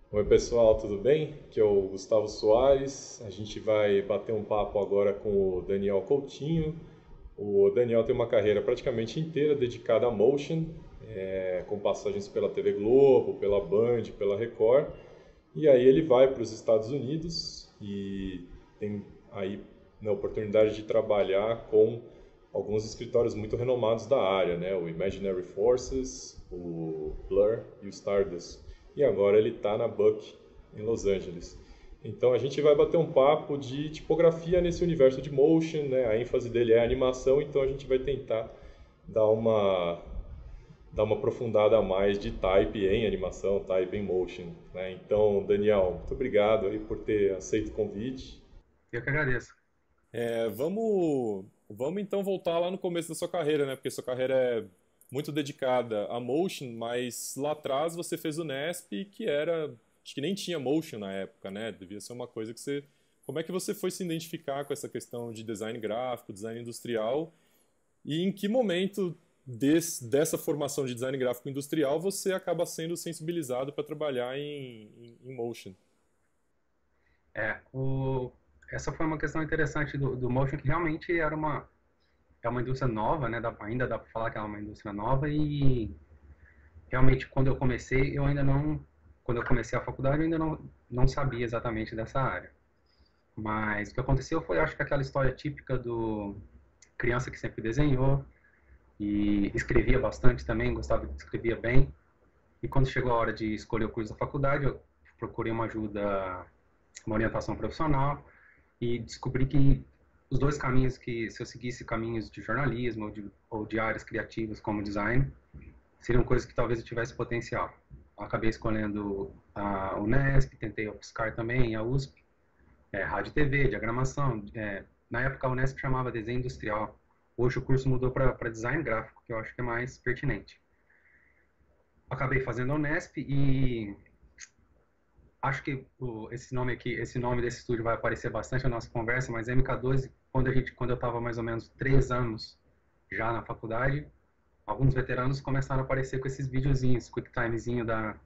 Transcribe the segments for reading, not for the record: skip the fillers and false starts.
Oi pessoal, tudo bem? Aqui é o Gustavo Soares. A gente vai bater um papo agora com o Daniel Coutinho. O Daniel tem uma carreira praticamente inteira dedicada a motion, com passagens pela TV Globo, pela Band, pela Record. E aí ele vai para os Estados Unidos e tem aí a oportunidade de trabalhar com alguns escritórios muito renomados da área, né? O Imaginary Forces, o Blur e o Stardust. E agora ele está na Buck, em Los Angeles. Então a gente vai bater um papo de tipografia nesse universo de motion, né? A ênfase dele é a animação, então a gente vai tentar dar uma dar uma aprofundada a mais de type em animação, type em motion, né? Então, Daniel, muito obrigado aí por ter aceito o convite. Eu que agradeço. Vamos então voltar lá no começo da sua carreira, né? Porque sua carreira é muito dedicada a motion, mas lá atrás você fez o Nesp, que era, acho que nem tinha motion na época, né? Devia ser uma coisa que você, como é que você foi se identificar com essa questão de design gráfico, design industrial, e em que momento dessa formação de design gráfico industrial você acaba sendo sensibilizado para trabalhar em motion? É, o, essa foi uma questão interessante do motion, que realmente é uma indústria nova, né? Ainda dá para falar que é uma indústria nova e realmente quando eu comecei, quando eu comecei a faculdade, eu ainda não sabia exatamente dessa área. Mas o que aconteceu foi, acho que aquela história típica do criança que sempre desenhou e escrevia bastante também, gostava de escrevia bem. E quando chegou a hora de escolher o curso da faculdade, eu procurei uma ajuda, uma orientação profissional e descobri que os dois caminhos que, se eu seguisse caminhos de jornalismo ou de áreas criativas como design, seriam coisas que talvez eu tivesse potencial. Eu acabei escolhendo a Unesp, tentei a UFSCar também, a USP, rádio e TV, diagramação. Na época a Unesp chamava desenho industrial. Hoje o curso mudou para design gráfico, que eu acho que é mais pertinente. Acabei fazendo a Unesp e acho que esse nome aqui, esse nome desse estúdio vai aparecer bastante na nossa conversa, mas MK12, quando eu estava mais ou menos 3 anos já na faculdade, alguns veteranos começaram a aparecer com esses videozinhos, quick timezinho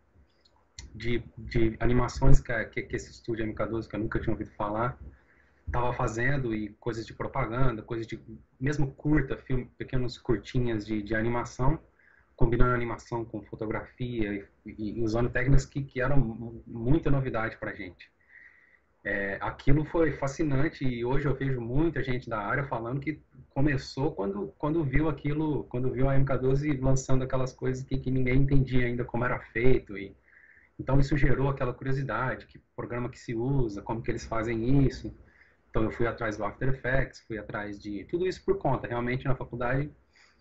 de animações que esse estúdio MK12, que eu nunca tinha ouvido falar, estava fazendo e coisas de propaganda, coisas de mesmo curta, filme, pequenos curtinhas de animação, combinando animação com fotografia e usando técnicas que eram muita novidade para a gente. Aquilo foi fascinante e hoje eu vejo muita gente da área falando que começou quando viu aquilo, quando viu a MK12 lançando aquelas coisas que ninguém entendia ainda como era feito. Então isso gerou aquela curiosidade, que programa que se usa, como que eles fazem isso. Então eu fui atrás do After Effects, fui atrás de tudo isso por conta. Realmente na faculdade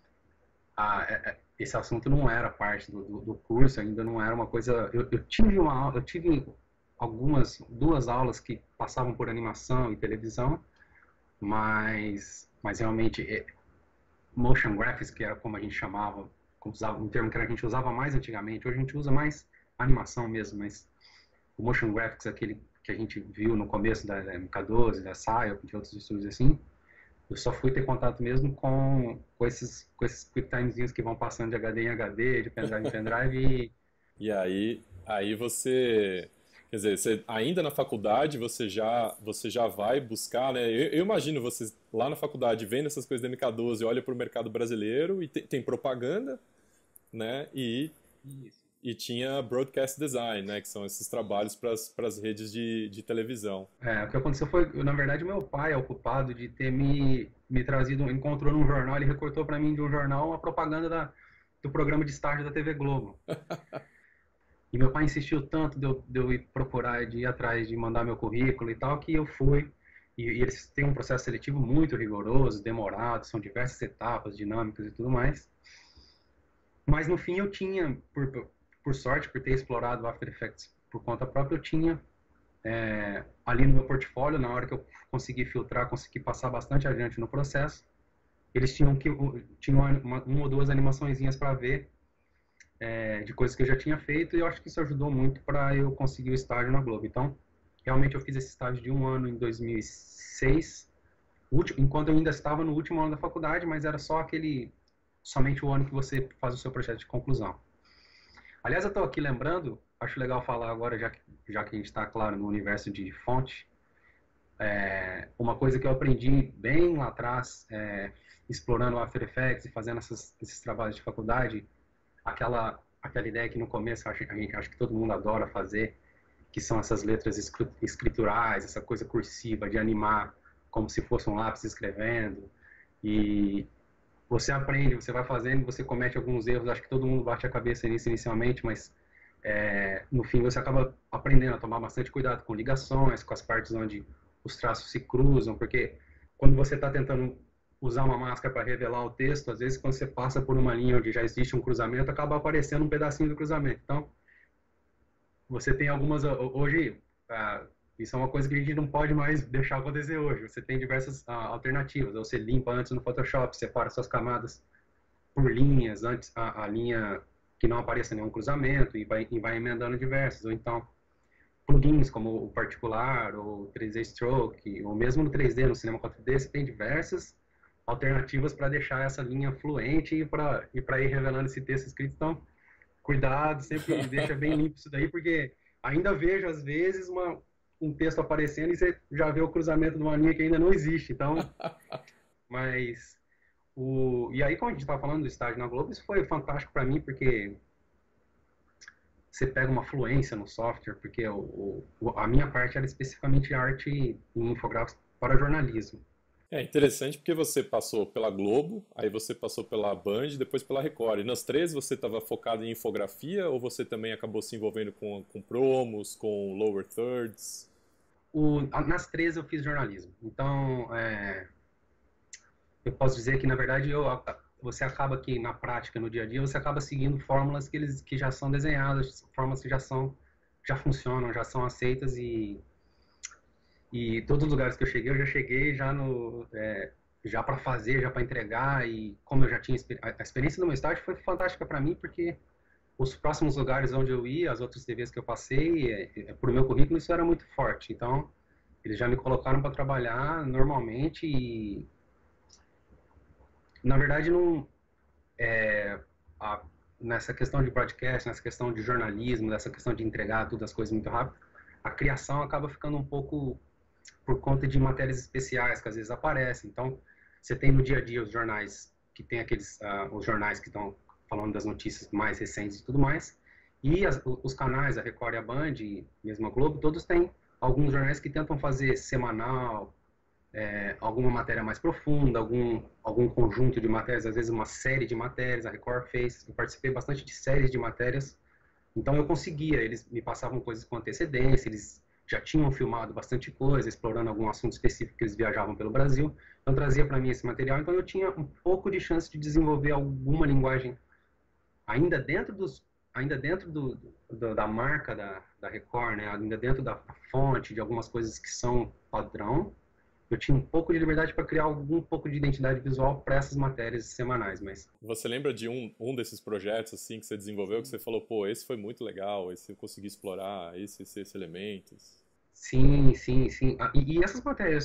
esse assunto não era parte do curso, ainda não era uma coisa. Eu tive duas aulas que passavam por animação e televisão, mas realmente motion graphics, que era como a gente chamava, um termo que a gente usava mais antigamente, hoje a gente usa mais animação mesmo, mas o motion graphics, aquele que a gente viu no começo da MK12, da SciOp, de outros estúdios assim, eu só fui ter contato mesmo com esses QuickTimezinhos que vão passando de HD em HD, de pendrive em pendrive E aí você, quer dizer, ainda na faculdade você já vai buscar, né? Eu imagino você lá na faculdade vendo essas coisas da MK12, olha para o mercado brasileiro e tem propaganda, né? Isso. E tinha broadcast design, né? Que são esses trabalhos para as redes de televisão. O que aconteceu foi, na verdade, meu pai é o culpado de ter me trazido, encontrou num jornal, ele recortou para mim de um jornal a propaganda do programa de estágio da TV Globo. E meu pai insistiu tanto de eu ir procurar, de ir atrás, de mandar meu currículo e tal, que eu fui. E eles têm um processo seletivo muito rigoroso, demorado, são diversas etapas, dinâmicas e tudo mais. Mas no fim eu tinha, por sorte, por ter explorado o After Effects por conta própria, eu tinha ali no meu portfólio, na hora que eu consegui filtrar, consegui passar bastante adiante no processo, eles tinham uma ou duas animaçõezinhas para ver de coisas que eu já tinha feito e eu acho que isso ajudou muito para eu conseguir o estágio na Globo. Então, realmente eu fiz esse estágio de um ano em 2006, enquanto eu ainda estava no último ano da faculdade, mas era somente o ano que você faz o seu projeto de conclusão. Aliás, eu estou aqui lembrando, acho legal falar agora, já que já que a gente está, claro, no universo de fonte, uma coisa que eu aprendi bem lá atrás, explorando o After Effects e fazendo esses trabalhos de faculdade, aquela ideia que no começo acho que todo mundo adora fazer, que são essas letras escriturais, essa coisa cursiva de animar como se fosse um lápis escrevendo. E você aprende, você vai fazendo, você comete alguns erros, acho que todo mundo bate a cabeça nisso inicialmente, mas no fim você acaba aprendendo a tomar bastante cuidado com ligações, com as partes onde os traços se cruzam, porque quando você está tentando usar uma máscara para revelar o texto, às vezes quando você passa por uma linha onde já existe um cruzamento, acaba aparecendo um pedacinho do cruzamento. Então, você tem algumas... Hoje, isso é uma coisa que a gente não pode mais deixar acontecer hoje. Você tem diversas alternativas. Você limpa antes no Photoshop, separa suas camadas por linhas, antes a linha que não apareça nenhum cruzamento e vai emendando diversos. Ou então, plugins como o Particular, ou 3D Stroke, ou mesmo no 3D, no Cinema 4D, você tem diversas alternativas para deixar essa linha fluente e para ir revelando esse texto escrito. Então, cuidado, sempre deixa bem limpo isso daí, porque ainda vejo, às vezes, um texto aparecendo e você já vê o cruzamento de uma linha que ainda não existe. Então, mas... E aí, como a gente estava falando do estágio na Globo, isso foi fantástico para mim, porque você pega uma fluência no software, porque a minha parte era especificamente arte e infográficos para jornalismo. É interessante porque você passou pela Globo, aí você passou pela Band, depois pela Record. E nas três você estava focado em infografia ou você também acabou se envolvendo com promos, com lower thirds? Nas três eu fiz jornalismo. Então, eu posso dizer que, na verdade, você acaba que, na prática, no dia a dia, você acaba seguindo fórmulas que já são desenhadas, fórmulas que já funcionam, já são aceitas e todos os lugares que eu já cheguei já para fazer, já para entregar, e como eu já tinha a experiência do meu estágio foi fantástica para mim, porque os próximos lugares onde eu ia, as outras TVs que eu passei, por meu currículo isso era muito forte, então eles já me colocaram para trabalhar normalmente e na verdade não nessa questão de broadcast, nessa questão de jornalismo, nessa questão de entregar todas as coisas muito rápido, a criação acaba ficando um pouco por conta de matérias especiais que às vezes aparecem. Então, você tem no dia a dia os jornais que tem os jornais que estão falando das notícias mais recentes e tudo mais, e os canais, a Record e a Band, e mesmo a Globo, todos têm alguns jornais que tentam fazer semanal, alguma matéria mais profunda, algum conjunto de matérias, às vezes uma série de matérias. A Record fez, eu participei bastante de séries de matérias, então eu conseguia, eles me passavam coisas com antecedência, eles já tinham filmado bastante coisa, explorando algum assunto específico que eles viajavam pelo Brasil, então trazia para mim esse material, então eu tinha um pouco de chance de desenvolver alguma linguagem ainda dentro da marca da Record, né? Ainda dentro da fonte, de algumas coisas que são padrão, eu tinha um pouco de liberdade para criar algum pouco de identidade visual para essas matérias semanais, mas... Você lembra de um desses projetos assim que você desenvolveu, que você falou, pô, esse foi muito legal, esse eu consegui explorar, esses elementos? Sim. E essas matérias,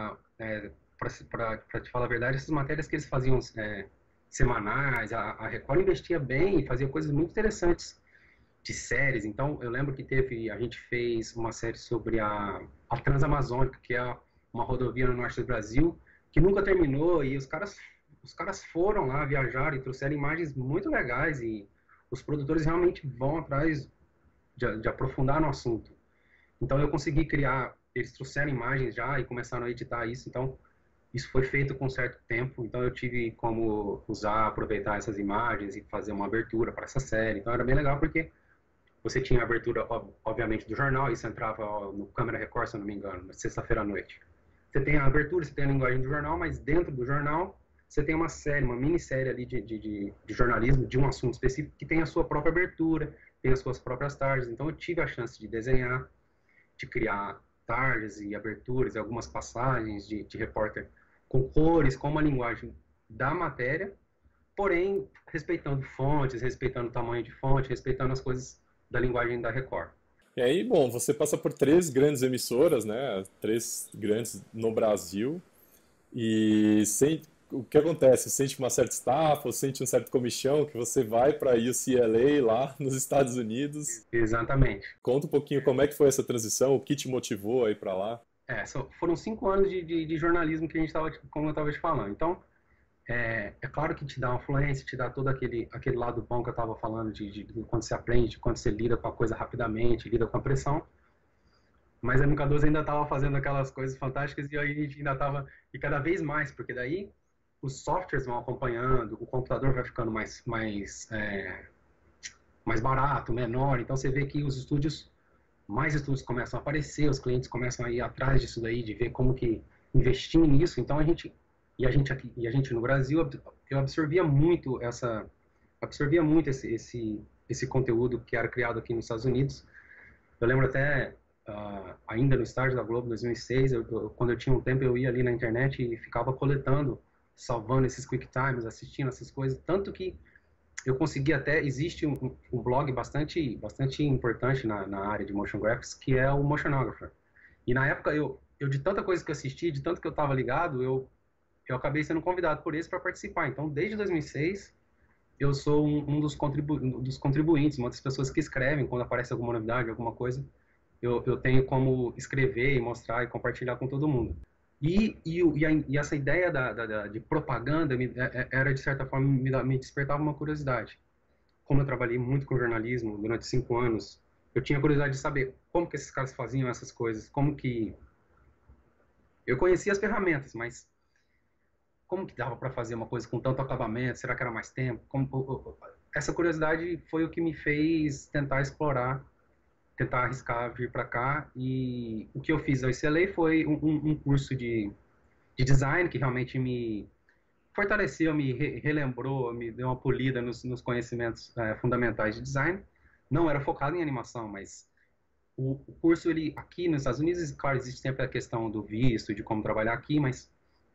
para te falar a verdade, essas matérias que eles faziam semanais, a Record investia bem e fazia coisas muito interessantes de séries. Então, eu lembro que a gente fez uma série sobre a Transamazônica, que é uma rodovia no norte do Brasil, que nunca terminou, e os caras foram lá, viajaram e trouxeram imagens muito legais, e os produtores realmente vão atrás de aprofundar no assunto. Então eu consegui criar, eles trouxeram imagens já e começaram a editar isso, então isso foi feito com um certo tempo, então eu tive como aproveitar essas imagens e fazer uma abertura para essa série. Então era bem legal porque você tinha a abertura, obviamente, do jornal, isso entrava no Câmera Record, se eu não me engano, na sexta-feira à noite. Você tem a abertura, você tem a linguagem do jornal, mas dentro do jornal você tem uma série, uma minissérie ali de jornalismo, de um assunto específico, que tem a sua própria abertura, tem as suas próprias tardes. Então eu tive a chance de desenhar, de criar tardes e aberturas e algumas passagens de repórter com cores, com uma linguagem da matéria, porém respeitando fontes, respeitando o tamanho de fonte, respeitando as coisas da linguagem da Record. E aí, bom, você passa por três grandes emissoras, né? Três grandes no Brasil. E o que acontece? Você sente uma certa estafa, ou sente um certo comichão que você vai para UCLA lá nos Estados Unidos? Exatamente. Conta um pouquinho como é que foi essa transição, o que te motivou a ir para lá? Foram 5 anos de jornalismo que a gente estava, como eu estava te falando. Então, é claro que te dá uma fluência, te dá todo aquele lado bom que eu estava falando, de quando você aprende, de quando você lida com a coisa rapidamente, lida com a pressão. Mas a MK12 ainda estava fazendo aquelas coisas fantásticas e aí a gente ainda estava, e cada vez mais, porque daí os softwares vão acompanhando, o computador vai ficando mais barato, menor, então você vê que mais estúdios começam a aparecer, os clientes começam a ir atrás disso daí, de ver como que investir nisso, então a gente no Brasil, eu absorvia muito esse conteúdo que era criado aqui nos Estados Unidos. Eu lembro até, ainda no estágio da Globo, 2006, quando eu tinha um tempo, eu ia ali na internet e ficava coletando, salvando esses quick times, assistindo essas coisas, tanto que eu consegui até, existe um blog bastante importante na área de motion graphics, que é o Motionographer. E na época, eu de tanta coisa que eu assisti, de tanto que eu estava ligado, eu acabei sendo convidado por eles para participar. Então, desde 2006, eu sou um dos contribuintes, uma das pessoas que escrevem quando aparece alguma novidade, alguma coisa. Eu tenho como escrever e mostrar e compartilhar com todo mundo. E essa ideia de propaganda era, de certa forma, me despertava uma curiosidade. Como eu trabalhei muito com jornalismo durante 5 anos, eu tinha curiosidade de saber como que esses caras faziam essas coisas, como que... Eu conhecia as ferramentas, mas como que dava para fazer uma coisa com tanto acabamento? Será que era mais tempo? Essa curiosidade foi o que me fez tentar explorar, tentar arriscar vir para cá. E o que eu fiz na UCLA foi um curso de design que realmente me fortaleceu, me relembrou, me deu uma polida nos conhecimentos fundamentais de design. Não era focado em animação, mas o curso, ele aqui nos Estados Unidos, claro, existe sempre a questão do visto, de como trabalhar aqui, mas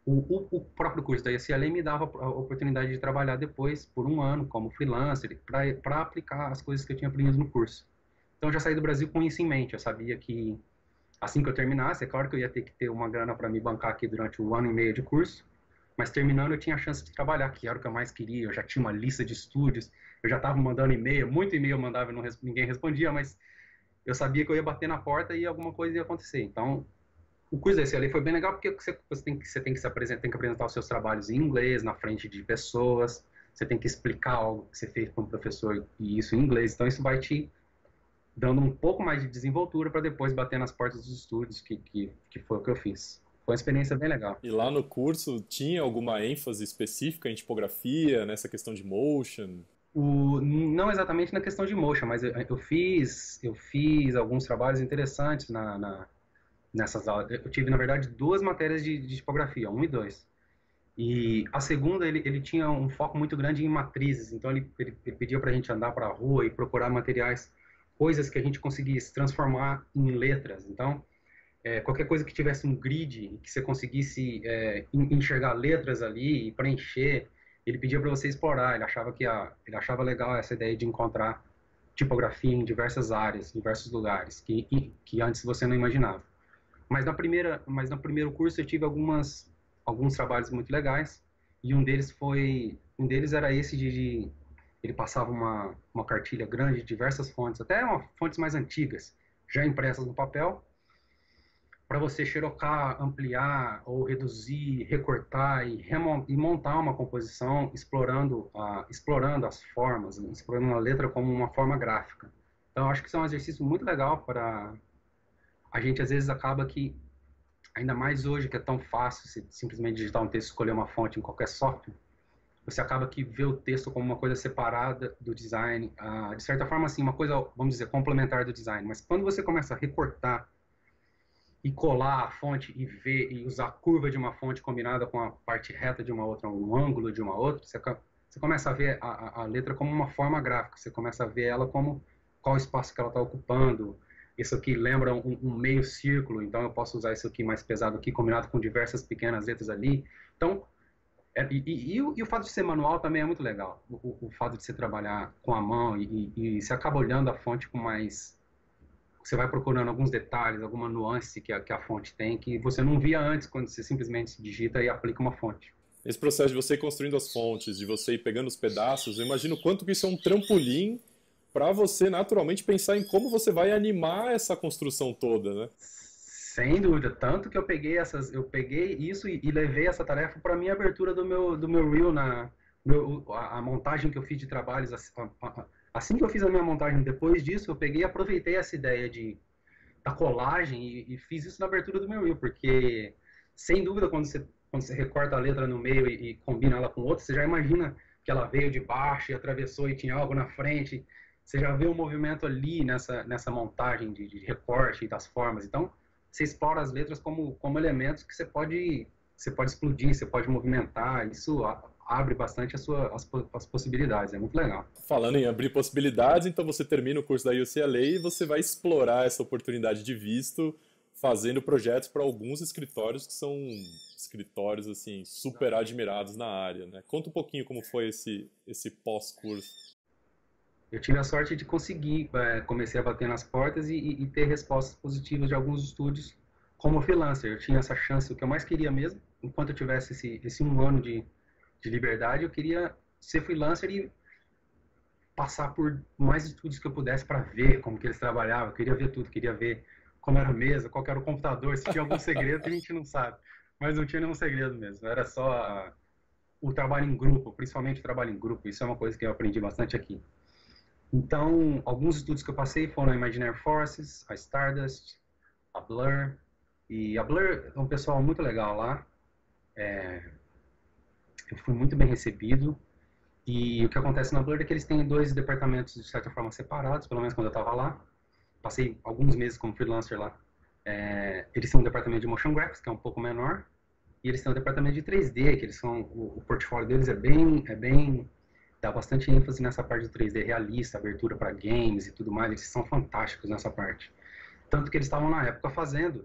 o próprio curso da UCLA me dava a oportunidade de trabalhar depois, por um ano, como freelancer, para aplicar as coisas que eu tinha aprendido no curso. Então, eu já saí do Brasil com isso em mente. Eu sabia que, assim que eu terminasse, é claro que eu ia ter que ter uma grana para me bancar aqui durante o ano e meio de curso, mas terminando eu tinha a chance de trabalhar, que era o que eu mais queria. Eu já tinha uma lista de estúdios, eu já estava mandando e-mail, muito e-mail eu mandava e ninguém respondia, mas eu sabia que eu ia bater na porta e alguma coisa ia acontecer. Então, o curso desse ali foi bem legal porque você tem que se apresentar, tem que apresentar os seus trabalhos em inglês, na frente de pessoas, você tem que explicar algo que você fez para um professor e isso em inglês. Então, isso vai te dando um pouco mais de desenvoltura para depois bater nas portas dos estúdios, que foi o que eu fiz. Foi uma experiência bem legal. E lá no curso tinha alguma ênfase específica em tipografia, nessa questão de motion? Não exatamente na questão de motion, mas eu fiz alguns trabalhos interessantes nessas aulas. Eu tive, na verdade, 2 matérias de tipografia, 1 e 2. E a segunda, ele tinha um foco muito grande em matrizes, então ele pedia para a gente andar para a rua e procurar materiais, coisas que a gente conseguisse transformar em letras. Então, qualquer coisa que tivesse um grid, que você conseguisse enxergar letras ali e preencher, ele pedia para você explorar. Ele achava legal essa ideia de encontrar tipografia em diversas áreas, em diversos lugares, que antes você não imaginava. Mas no primeiro curso eu tive alguns trabalhos muito legais, e um deles era esse ele passava uma cartilha grande de diversas fontes, até fontes mais antigas, já impressas no papel, para você xerocar, ampliar ou reduzir, recortar e montar uma composição explorando as formas, né? Explorando a letra como uma forma gráfica. Então, eu acho que isso é um exercício muito legal para... A gente, às vezes, acaba que, ainda mais hoje, que é tão fácil você simplesmente digitar um texto, escolher uma fonte em qualquer software, você acaba que vê o texto como uma coisa separada do design, de certa forma, assim, uma coisa, vamos dizer, complementar do design. Mas quando você começa a recortar e colar a fonte e ver e usar a curva de uma fonte combinada com a parte reta de uma outra, um ângulo de uma outra, você começa a ver a letra como uma forma gráfica, você começa a ver ela como qual espaço que ela está ocupando. Isso aqui lembra um meio círculo, então eu posso usar isso aqui mais pesado aqui, combinado com diversas pequenas letras ali. Então, o fato de ser manual também é muito legal. O fato de você trabalhar com a mão e você acaba olhando a fonte com mais... Você vai procurando alguns detalhes, alguma nuance que a fonte tem, que você não via antes quando você simplesmente digita e aplica uma fonte. Esse processo de você ir construindo as fontes, de você ir pegando os pedaços, eu imagino o quanto que isso é um trampolim para você naturalmente pensar em como você vai animar essa construção toda, né? Sem dúvida, tanto que eu peguei isso e levei essa tarefa para minha abertura do meu reel a montagem que eu fiz de trabalhos assim que eu fiz a minha montagem. Depois disso, eu peguei e aproveitei essa ideia da colagem e fiz isso na abertura do meu reel, porque sem dúvida quando você recorta a letra no meio e combina ela com outra, você já imagina que ela veio de baixo e atravessou e tinha algo na frente. Você já vê o movimento ali nessa montagem de recorte das formas. Então, você explora as letras como elementos que você pode explodir, você pode movimentar. Isso abre bastante as possibilidades. É muito legal. Falando em abrir possibilidades, então você termina o curso da UCLA e você vai explorar essa oportunidade de visto fazendo projetos para alguns escritórios que são escritórios assim super admirados na área, né? Conta um pouquinho como foi esse pós-curso. Eu tive a sorte de conseguir, comecei a bater nas portas e ter respostas positivas de alguns estúdios como freelancer. Eu tinha essa chance, o que eu mais queria mesmo, enquanto eu tivesse esse 1 ano de liberdade, eu queria ser freelancer e passar por mais estúdios que eu pudesse para ver como que eles trabalhavam. Eu queria ver tudo, queria ver como era a mesa, qual era o computador, se tinha algum segredo que a gente não sabe. Mas não tinha nenhum segredo mesmo, era só o trabalho em grupo, principalmente o trabalho em grupo. Isso é uma coisa que eu aprendi bastante aqui. Então, alguns estudos que eu passei foram a Imaginary Forces, a Stardust, a Blur. E a Blur é um pessoal muito legal lá. Eu fui muito bem recebido. E o que acontece na Blur é que eles têm 2 departamentos, de certa forma, separados, pelo menos quando eu estava lá. Passei alguns meses como freelancer lá. Eles têm um departamento de Motion Graphics, que é um pouco menor. E eles têm um departamento de 3D, que eles são... O portfólio deles é bem dá bastante ênfase nessa parte do 3D realista, abertura para games e tudo mais. Eles são fantásticos nessa parte. Tanto que eles estavam na época fazendo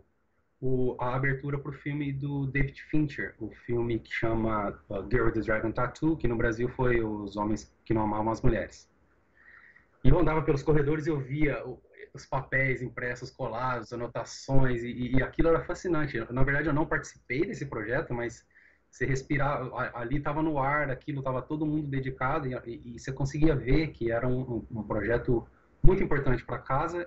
a abertura para o filme do David Fincher, o filme que chama Girl with the Dragon Tattoo, que no Brasil foi Os Homens que Não Amavam as Mulheres. E eu andava pelos corredores e eu via os papéis impressos, colados, anotações, e aquilo era fascinante. Na verdade, eu não participei desse projeto, mas você respirava, ali estava no ar, aquilo estava todo mundo dedicado, e você conseguia ver que era um projeto muito importante para casa,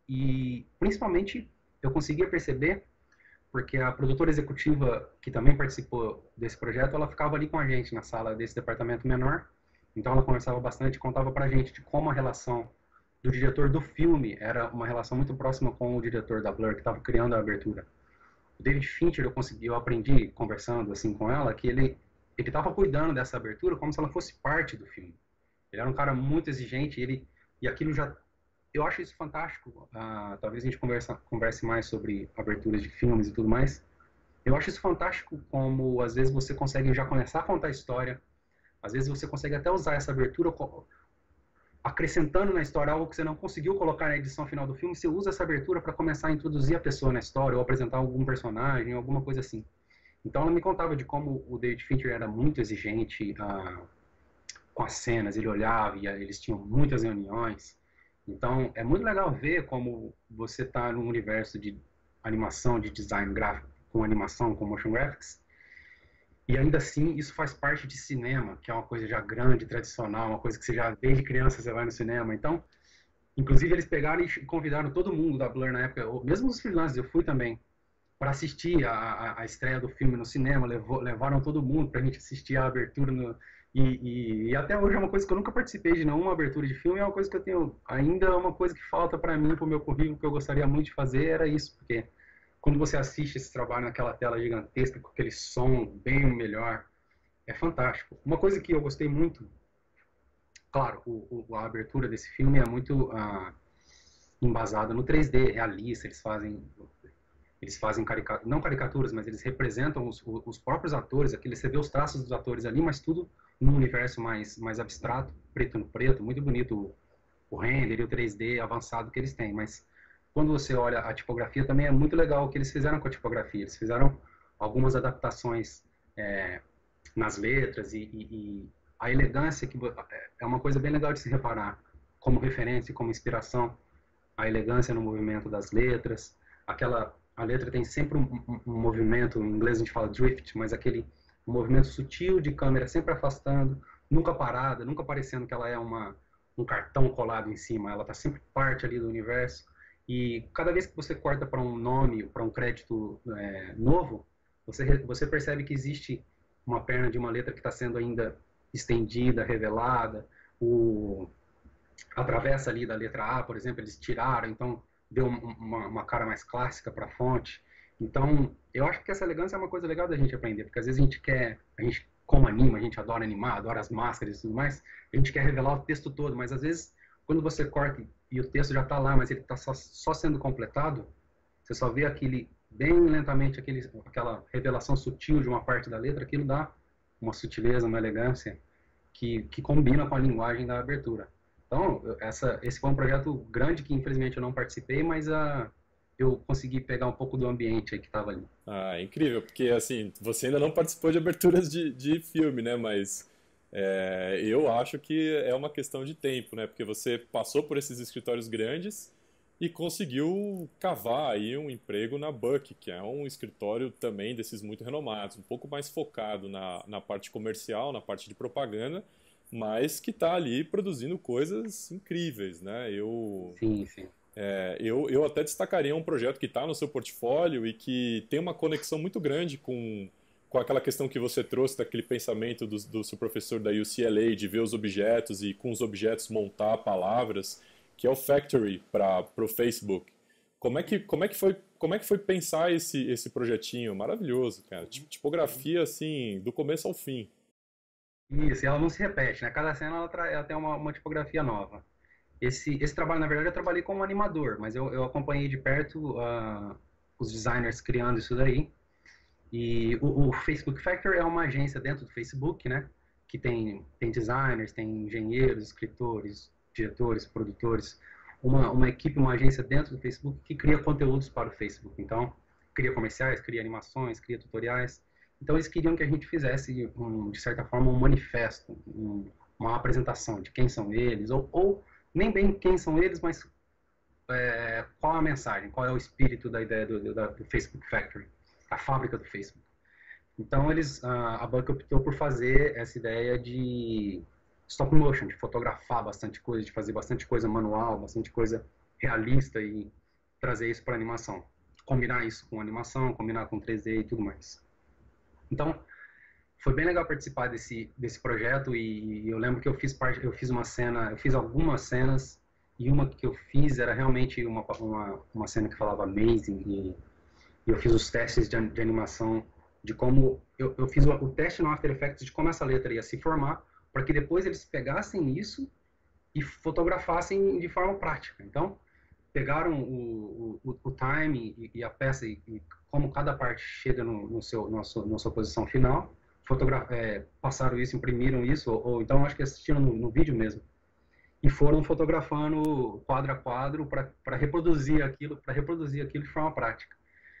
e principalmente eu conseguia perceber, porque a produtora executiva que também participou desse projeto, ela ficava ali com a gente na sala desse departamento menor, então ela conversava bastante, contava pra gente de como a relação do diretor do filme era uma relação muito próxima com o diretor da Blur, que estava criando a abertura. O David Fincher, eu aprendi conversando assim com ela, que ele estava cuidando dessa abertura como se ela fosse parte do filme. Ele era um cara muito exigente, e aquilo já... Eu acho isso fantástico. Talvez a gente converse mais sobre aberturas de filmes e tudo mais. Eu acho isso fantástico como, às vezes, você consegue já começar a contar a história. Às vezes você consegue até usar essa abertura acrescentando na história algo que você não conseguiu colocar na edição final do filme. Você usa essa abertura para começar a introduzir a pessoa na história ou apresentar algum personagem, alguma coisa assim. Então ela me contava de como o David Fincher era muito exigente com as cenas. Ele olhava e eles tinham muitas reuniões. Então, é muito legal ver como você está num universo de animação, de design gráfico, com animação, com motion graphics, e ainda assim isso faz parte de cinema, que é uma coisa já grande, tradicional, uma coisa que você já, desde criança, você vai no cinema. Então, inclusive, eles pegaram e convidaram todo mundo da Blur na época, mesmo os freelancers, eu fui também, para assistir a estreia do filme no cinema, levaram todo mundo para a gente assistir a abertura e até hoje é uma coisa que eu nunca participei de nenhuma abertura de filme, é uma coisa que eu tenho, ainda é uma coisa que falta para mim, para o meu currículo, que eu gostaria muito de fazer, era isso, porque quando você assiste esse trabalho naquela tela gigantesca, com aquele som bem melhor, é fantástico. Uma coisa que eu gostei muito, claro, a abertura desse filme é muito embasada no 3D, realista, eles fazem não caricaturas, mas eles representam os próprios atores, aqui você vê os traços dos atores ali, mas tudo num universo mais abstrato, preto no preto, muito bonito o render e o 3D avançado que eles têm. Mas quando você olha a tipografia, também é muito legal o que eles fizeram com a tipografia. Eles fizeram algumas adaptações nas letras e a elegância, que é uma coisa bem legal de se reparar, como referência, como inspiração, a elegância no movimento das letras, a letra tem sempre um movimento, em inglês a gente fala drift, mas aquele um movimento sutil de câmera sempre afastando, nunca parada, nunca parecendo que ela é um cartão colado em cima, ela está sempre parte ali do universo. E cada vez que você corta para um nome, para um crédito novo, você percebe que existe uma perna de uma letra que está sendo ainda estendida, revelada, a travessa ali da letra A, por exemplo, eles tiraram, então deu uma cara mais clássica para a fonte. Então, eu acho que essa elegância é uma coisa legal da gente aprender, porque às vezes a gente como anima, a gente adora animar, adora as máscaras e tudo mais, a gente quer revelar o texto todo, mas às vezes, quando você corta e o texto já está lá, mas ele está só sendo completado, você só vê bem lentamente, aquela revelação sutil de uma parte da letra, aquilo dá uma sutileza, uma elegância que combina com a linguagem da abertura. Então, esse foi um projeto grande que infelizmente eu não participei, mas eu consegui pegar um pouco do ambiente aí que estava ali. Ah, incrível, porque assim, você ainda não participou de aberturas de filme, né? Mas eu acho que é uma questão de tempo, né? Porque você passou por esses escritórios grandes e conseguiu cavar aí um emprego na Buck, que é um escritório também desses muito renomados, um pouco mais focado na parte comercial, na parte de propaganda, mas que está ali produzindo coisas incríveis, né? Sim, sim. Eu até destacaria um projeto que está no seu portfólio e que tem uma conexão muito grande com aquela questão que você trouxe daquele pensamento do seu professor da UCLA de ver os objetos e com os objetos montar palavras, que é o Factory para o Facebook. Como é que foi pensar esse projetinho? Maravilhoso, cara. Tipografia assim, do começo ao fim. Isso, e ela não se repete, né? Cada cena ela tem uma tipografia nova. Esse trabalho, na verdade, eu trabalhei como animador, mas eu acompanhei de perto os designers criando isso daí. E o Facebook Factory é uma agência dentro do Facebook, né? Que tem designers, tem engenheiros, escritores, diretores, produtores. Uma equipe, uma agência dentro do Facebook que cria conteúdos para o Facebook. Então, cria comerciais, cria animações, cria tutoriais. Então, eles queriam que a gente fizesse, de certa forma, um manifesto, uma apresentação de quem são eles, ou nem bem quem são eles, mas qual a mensagem, qual é o espírito da ideia do Facebook Factory, a fábrica do Facebook. Então, a Buck optou por fazer essa ideia de stop motion, de fotografar bastante coisa, de fazer bastante coisa manual, bastante coisa realista e trazer isso para animação. Combinar isso com animação, combinar com 3D e tudo mais. Então, foi bem legal participar desse projeto e eu lembro que eu fiz algumas cenas e uma que eu fiz era realmente uma cena que falava amazing e eu fiz os testes de animação de como eu fiz o teste no After Effects de como essa letra ia se formar para que depois eles pegassem isso e fotografassem de forma prática. Então, pegaram o time e a peça e como cada parte chega na sua posição final, passaram isso, imprimiram isso, ou então acho que assistiram no vídeo mesmo, e foram fotografando quadro a quadro para reproduzir aquilo de forma prática.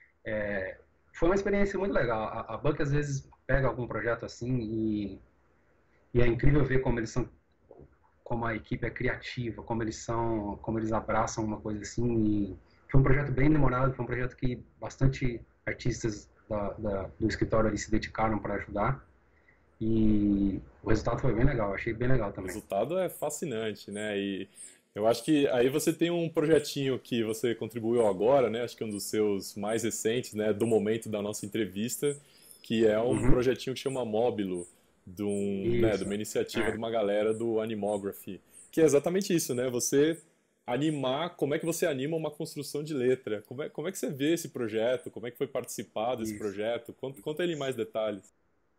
Foi uma experiência muito legal. A Buck às vezes pega algum projeto assim e é incrível ver como a equipe é criativa, como eles abraçam uma coisa assim. E foi um projeto bem demorado, foi um projeto que bastante artistas do escritório ali se dedicaram para ajudar. E o resultado foi bem legal, achei bem legal O também. resultado é fascinante, né? E eu acho que aí você tem um projetinho que você contribuiu agora, né? Acho que é um dos seus mais recentes, né? Do momento da nossa entrevista, que é um Uhum. projetinho que chama Móbilo, de Isso. uma iniciativa de É. uma galera do Animography, que é exatamente isso, né? Você animar, como é que você anima uma construção de letra? Como é que você vê esse projeto? Como é que foi participar desse Isso. projeto? Conta ele em mais detalhes.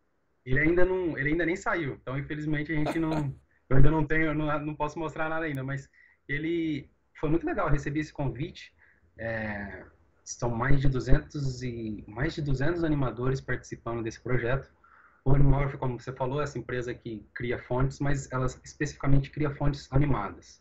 Ele ainda nem saiu, então infelizmente a gente não, eu ainda não tenho, não posso mostrar nada ainda, mas ele foi muito legal, eu recebi esse convite. É, são mais de 200 animadores participando desse projeto. O Animorph, como você falou, é essa empresa que cria fontes, mas ela especificamente cria fontes animadas.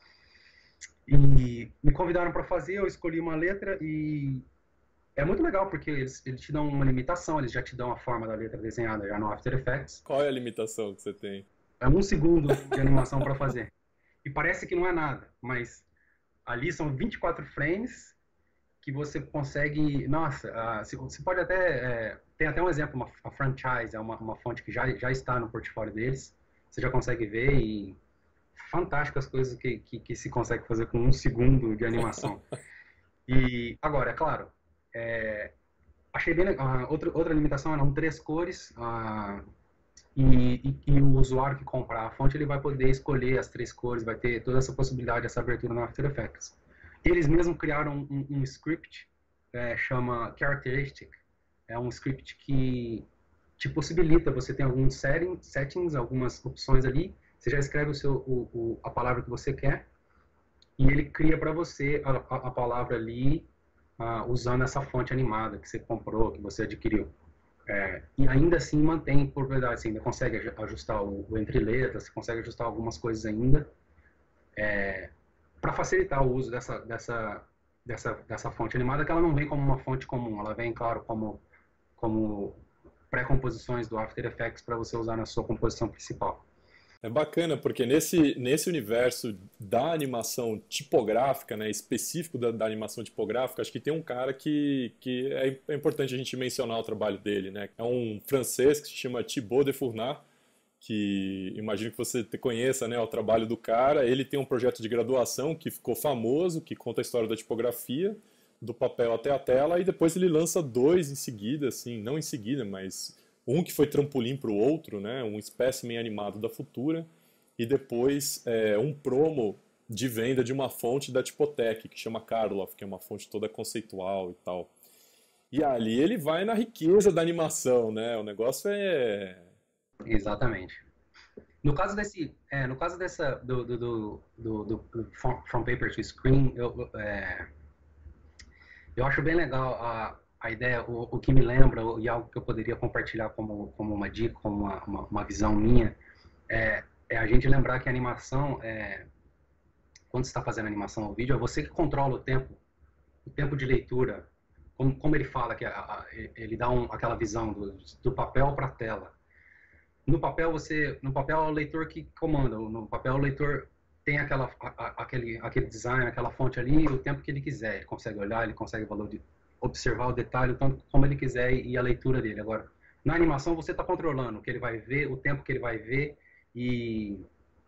E me convidaram para fazer, eu escolhi uma letra e é muito legal porque eles te dão uma limitação, eles já te dão a forma da letra desenhada já no After Effects. Qual é a limitação que você tem? É 1 segundo de animação para fazer. E parece que não é nada, mas ali são 24 frames que você consegue, nossa, você pode até, tem até um exemplo, uma franchise, é uma fonte que já está no portfólio deles, você já consegue ver e fantásticas coisas que se consegue fazer com 1 segundo de animação. E agora, é claro, achei bem legal, outra limitação eram 3 cores, e o usuário que comprar a fonte, ele vai poder escolher as 3 cores, vai ter toda essa possibilidade, essa abertura no After Effects. Eles mesmos criaram um script, chama Characteristic, é um script que te possibilita, você tem alguns settings, algumas opções ali, você já escreve a palavra que você quer, e ele cria para você a palavra ali, usando essa fonte animada que você comprou, que você adquiriu. E ainda assim mantém propriedade, você ainda consegue ajustar o entre letras, você consegue ajustar algumas coisas ainda, para facilitar o uso dessa fonte animada, que ela não vem como uma fonte comum, ela vem, claro, como pré-composições do After Effects para você usar na sua composição principal. É bacana, porque nesse universo da animação tipográfica, né, específico da animação tipográfica, acho que tem um cara que é importante a gente mencionar o trabalho dele, né? É um francês que se chama Thibaut de Fournat, que imagino que você conheça, né, o trabalho do cara. Ele tem um projeto de graduação que ficou famoso, que conta a história da tipografia, do papel até a tela, e depois ele lança 2 em seguida, assim, não em seguida, mas um que foi trampolim para o outro, né, um espécimen animado da Futura, e depois um promo de venda de uma fonte da Tipotec, que chama Karloff, que é uma fonte toda conceitual e tal. E ali ele vai na riqueza da animação, né, o negócio é... Exatamente. No caso dessa do From Paper to Screen, eu acho bem legal a ideia, o que me lembra, e algo que eu poderia compartilhar como uma dica, como uma visão minha, é a gente lembrar que a animação, quando você está fazendo animação ao vídeo, é você que controla o tempo de leitura, como ele fala, que ele dá aquela visão do papel para a tela. No papel é o leitor que comanda, no papel o leitor tem aquele design, aquela fonte ali, o tempo que ele quiser, ele consegue olhar, ele consegue observar o detalhe, o tanto como ele quiser e a leitura dele. Agora, na animação você está controlando o que ele vai ver, o tempo que ele vai ver e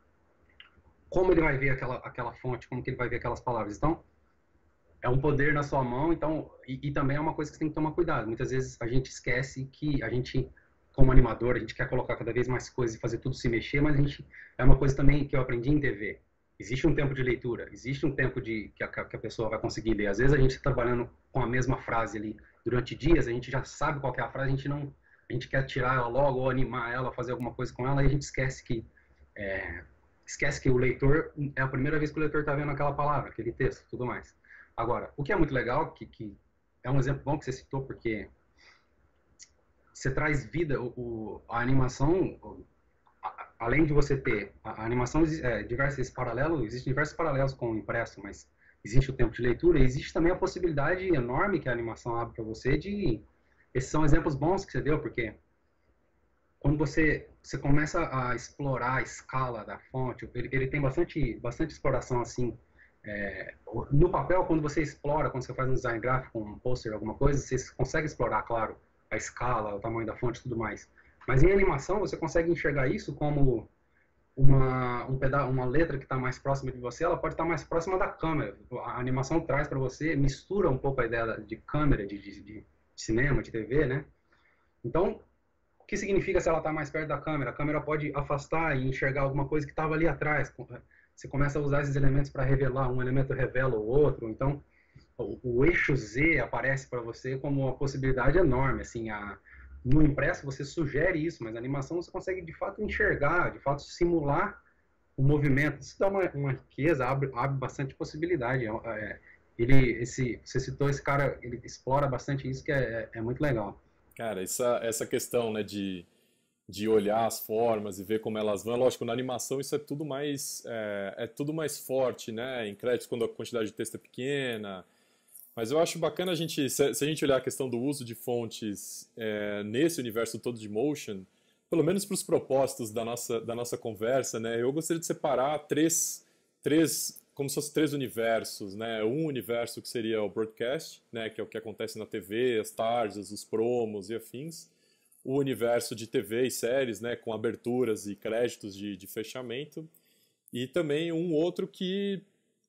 como ele vai ver aquela fonte, como que ele vai ver aquelas palavras. Então, é um poder na sua mão, então, e também é uma coisa que você tem que tomar cuidado. Muitas vezes a gente esquece que a gente, como animador, a gente quer colocar cada vez mais coisas e fazer tudo se mexer, mas é uma coisa também que eu aprendi em TV. Existe um tempo de leitura, existe um tempo que a pessoa vai conseguir ler. Às vezes a gente está trabalhando com a mesma frase ali durante dias, a gente já sabe qual é a frase, a gente quer tirar ela logo ou animar ela, fazer alguma coisa com ela, e a gente esquece que o leitor, é a primeira vez que o leitor está vendo aquela palavra, aquele texto, tudo mais. Agora, o que é muito legal, que é um exemplo bom que você citou, porque você traz vida, a animação, além de você ter a animação, existem diversos paralelos com o impresso, mas existe o tempo de leitura, e existe também a possibilidade enorme que a animação abre para você esses são exemplos bons que você deu, porque quando você começa a explorar a escala da fonte, ele tem bastante exploração assim. No papel, quando você explora, quando você faz um design gráfico, um poster, alguma coisa, você consegue explorar, claro, a escala, o tamanho da fonte e tudo mais. Mas em animação, você consegue enxergar isso como uma letra que está mais próxima de você, ela pode estar mais próxima da câmera. A animação traz para você, mistura um pouco a ideia de câmera, de cinema, de TV, né? Então, o que significa se ela está mais perto da câmera? A câmera pode afastar e enxergar alguma coisa que estava ali atrás. Você começa a usar esses elementos para revelar, um elemento revela o outro, então o eixo Z aparece para você como uma possibilidade enorme, assim, no impresso você sugere isso, mas na animação você consegue de fato enxergar, de fato simular o movimento, isso dá uma riqueza, abre bastante possibilidade, você citou esse cara, ele explora bastante isso que é muito legal. Cara, essa questão, né, de olhar as formas e ver como elas vão. Lógico, na animação isso é tudo mais forte, né? Em créditos, quando a quantidade de texto é pequena. Mas eu acho bacana se a gente olhar a questão do uso de fontes nesse universo todo de motion, pelo menos para os propósitos da nossa conversa, né? Eu gostaria de separar três como se fossem três universos, né? Um universo que seria o broadcast, né? Que é o que acontece na TV, as tardes, os promos e afins. O universo de TV e séries, né? Com aberturas e créditos de fechamento. E também um outro que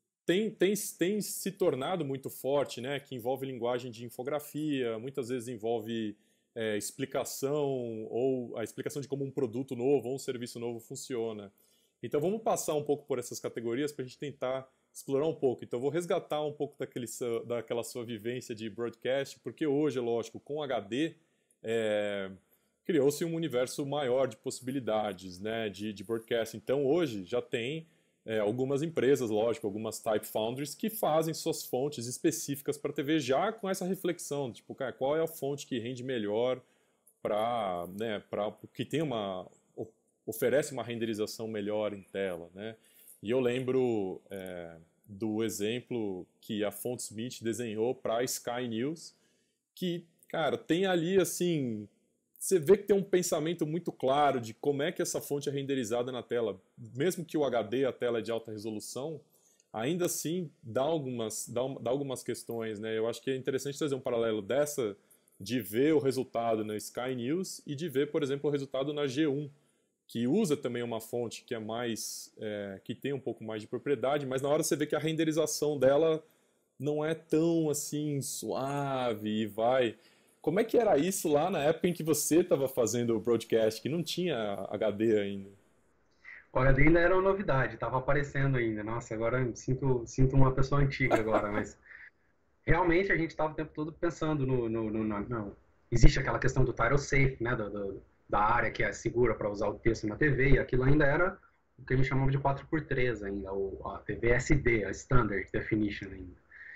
tem se tornado muito forte, né? Que envolve linguagem de infografia, muitas vezes envolve explicação, ou a explicação de como um produto novo ou um serviço novo funciona. Então vamos passar um pouco por essas categorias para a gente tentar explorar um pouco. Então eu vou resgatar um pouco daquela sua vivência de broadcast, porque hoje, lógico, com HD, criou-se um universo maior de possibilidades, né, de broadcast. Então hoje já tem algumas empresas, lógico, algumas type foundries que fazem suas fontes específicas para TV já com essa reflexão, tipo, cara, qual é a fonte que rende melhor para, né, que tem oferece uma renderização melhor em tela, né? E eu lembro do exemplo que a Fontsmith desenhou para a Sky News, que, cara, tem ali, assim, você vê que tem um pensamento muito claro de como é que essa fonte é renderizada na tela. Mesmo que o HD, a tela é de alta resolução, ainda assim dá algumas questões, né? Eu acho que é interessante trazer um paralelo dessa, de ver o resultado na Sky News e de ver, por exemplo, o resultado na G1, que usa também uma fonte que é mais, que tem um pouco mais de propriedade, mas na hora você vê que a renderização dela não é tão assim suave e vai. Como é que era isso lá na época em que você estava fazendo o broadcast, que não tinha HD ainda? O HD ainda era uma novidade, estava aparecendo ainda. Nossa, agora eu sinto uma pessoa antiga agora, mas realmente a gente estava o tempo todo pensando no. Existe aquela questão do title safe, né, da área que é segura para usar o texto na TV, e aquilo ainda era o que a gente chamava de 4x3 ainda, a TV SD, a Standard Definition ainda.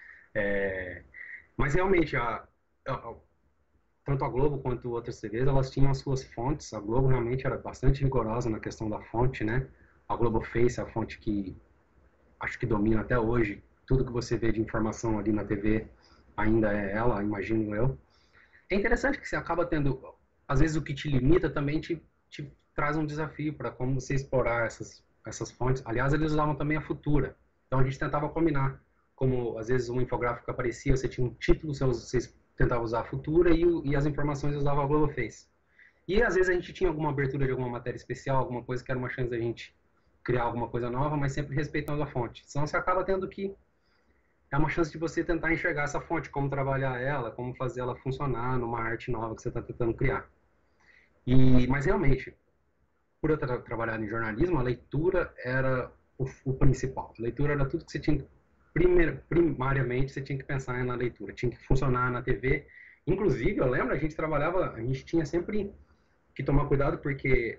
Mas realmente, tanto a Globo quanto outras TVs, elas tinham as suas fontes. A Globo realmente era bastante rigorosa na questão da fonte, né? A Globo Face é a fonte que acho que domina até hoje. Tudo que você vê de informação ali na TV ainda é ela, imagino eu. É interessante que você acaba tendo, às vezes o que te limita também te traz um desafio para como você explorar essas fontes. Aliás, eles usavam também a Futura. Então a gente tentava combinar. Como às vezes um infográfico aparecia, você tinha um título, vocês tentavam usar a Futura e as informações usavam a Globoface. E às vezes a gente tinha alguma abertura de alguma matéria especial, alguma coisa que era uma chance da gente criar alguma coisa nova, mas sempre respeitando a fonte. Senão você acaba tendo que é uma chance de você tentar enxergar essa fonte, como trabalhar ela, como fazer ela funcionar numa arte nova que você está tentando criar. Mas realmente, por eu ter trabalhado em jornalismo, a leitura era o principal. A leitura era tudo que você tinha primariamente você tinha que pensar na leitura, tinha que funcionar na TV. Inclusive, eu lembro, a gente tinha sempre que tomar cuidado porque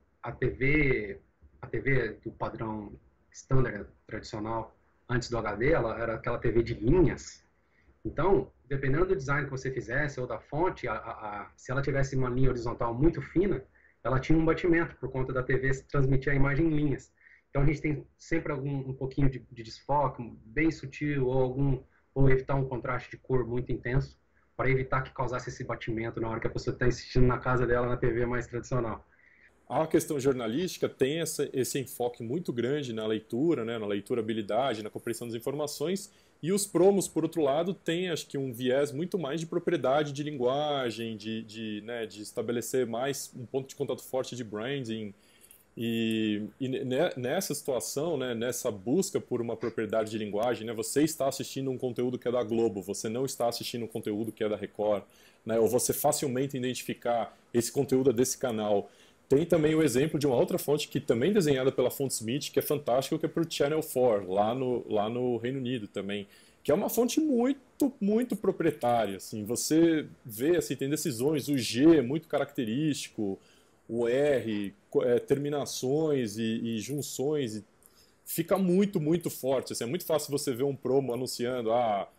a TV do padrão standard tradicional antes do HD, ela era aquela TV de linhas. Então, dependendo do design que você fizesse ou da fonte, se ela tivesse uma linha horizontal muito fina, ela tinha um batimento por conta da TV transmitir a imagem em linhas. Então a gente tem sempre um pouquinho de desfoque, bem sutil, ou evitar um contraste de cor muito intenso, para evitar que causasse esse batimento na hora que a pessoa está assistindo na casa dela na TV mais tradicional. A questão jornalística tem esse enfoque muito grande na leitura, né, na leiturabilidade, na compreensão das informações, e os promos, por outro lado, têm, acho que, um viés muito mais de propriedade de linguagem, né, de estabelecer mais um ponto de contato forte de branding. Nessa situação, né, nessa busca por uma propriedade de linguagem, né, você está assistindo um conteúdo que é da Globo, você não está assistindo um conteúdo que é da Record, né, ou você facilmente identificar esse conteúdo é desse canal. Tem também o exemplo de uma outra fonte que também é desenhada pela Fontsmith, que é fantástica, que é para o Channel 4, lá no Reino Unido também, que é uma fonte muito, muito proprietária. Assim, você vê, assim, tem decisões, o G é muito característico, o R, terminações e junções, fica muito, muito forte. Assim, é muito fácil você ver um promo anunciando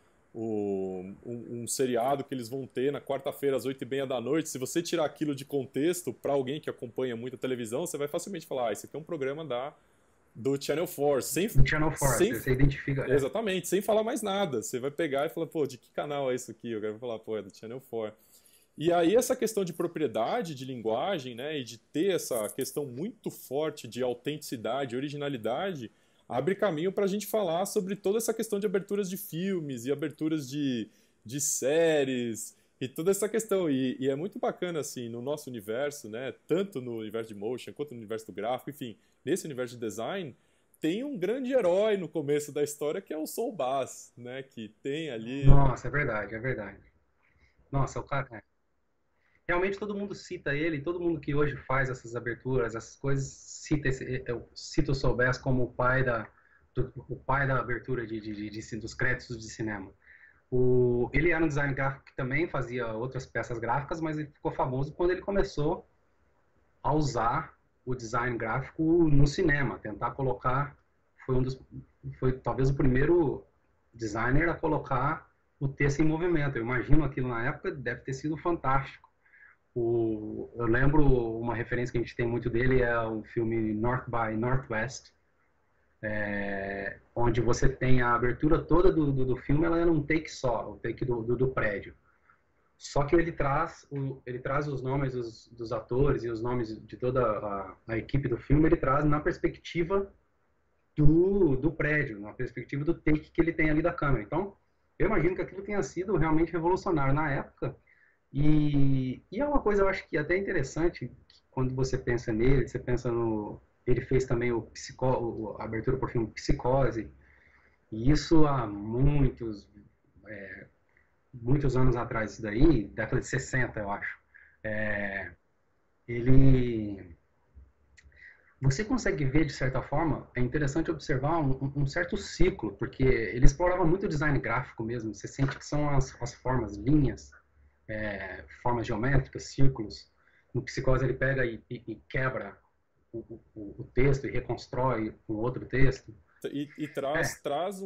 um seriado que eles vão ter na quarta-feira às 8h30 da noite. Se você tirar aquilo de contexto, para alguém que acompanha muito a televisão, você vai facilmente falar, esse aqui é um programa do Channel 4. Do Channel 4, você identifica. Exatamente, sem falar mais nada. Você vai pegar e falar, pô, de que canal é isso aqui? Eu quero falar, pô, é do Channel 4. E aí essa questão de propriedade de linguagem, né, e de ter essa questão muito forte de autenticidade, originalidade, abre caminho para a gente falar sobre toda essa questão de aberturas de filmes e aberturas de séries e toda essa questão. E é muito bacana, assim, no nosso universo, né? Tanto no universo de motion quanto no universo do gráfico, enfim, nesse universo de design, tem um grande herói no começo da história que é o Saul Bass, né? Que tem ali. Nossa, é verdade, é verdade. Nossa, o cara. Realmente todo mundo cita ele, todo mundo que hoje faz essas aberturas, essas coisas, cita o Saul Bass como o pai da abertura dos créditos de cinema. Ele era um design gráfico que também fazia outras peças gráficas, mas ele ficou famoso quando ele começou a usar o design gráfico no cinema, tentar colocar, foi talvez o primeiro designer a colocar o texto em movimento. Eu imagino aquilo na época, deve ter sido fantástico. Eu lembro uma referência que a gente tem muito dele é o filme North by Northwest, onde você tem a abertura toda do filme, ela é num take só, o take do prédio. Só que ele traz os nomes dos atores e os nomes de toda a equipe do filme, ele traz na perspectiva do prédio, na perspectiva do take que ele tem ali da câmera. Então, eu imagino que aquilo tenha sido realmente revolucionário na época. E é uma coisa, eu acho que até interessante, que quando você pensa nele, você pensa no... Ele fez também a abertura para o filme Psicose, e isso há muitos anos atrás, isso daí, década de 60, eu acho. Ele... Você consegue ver, de certa forma, é interessante observar um certo ciclo, porque ele explorava muito o design gráfico mesmo, você sente que são as formas, linhas, formas geométricas, círculos. No Psicose ele pega e quebra o texto e reconstrói um outro texto. E traz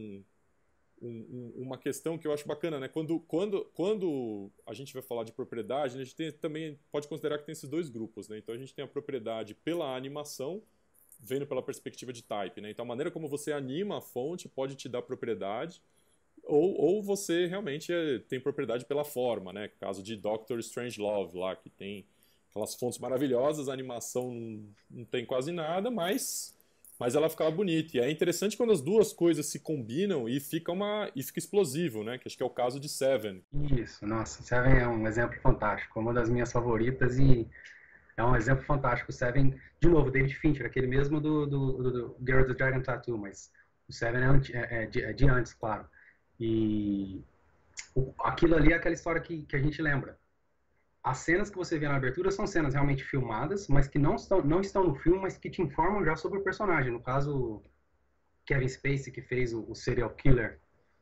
uma questão que eu acho bacana, né? Quando a gente vai falar de propriedade, a gente também pode considerar que tem esses dois grupos, né? Então a gente tem a propriedade pela animação, vendo pela perspectiva de type, né? Então a maneira como você anima a fonte pode te dar propriedade, ou você realmente tem propriedade pela forma, né? Caso de Doctor Strangelove lá, que tem aquelas fontes maravilhosas, a animação não tem quase nada, mas ela ficava bonita. E é interessante quando as duas coisas se combinam e fica explosivo, né? Que acho que é o caso de Seven. Isso, nossa, Seven é um exemplo fantástico, uma das minhas favoritas e é um exemplo fantástico. Seven, de novo, David Fincher, aquele mesmo do Girl with the Dragon Tattoo, mas o Seven é de antes, claro. E aquilo ali é aquela história que a gente lembra. As cenas que você vê na abertura são cenas realmente filmadas, mas que não estão no filme, mas que te informam já sobre o personagem. No caso, Kevin Spacey, que fez o serial killer,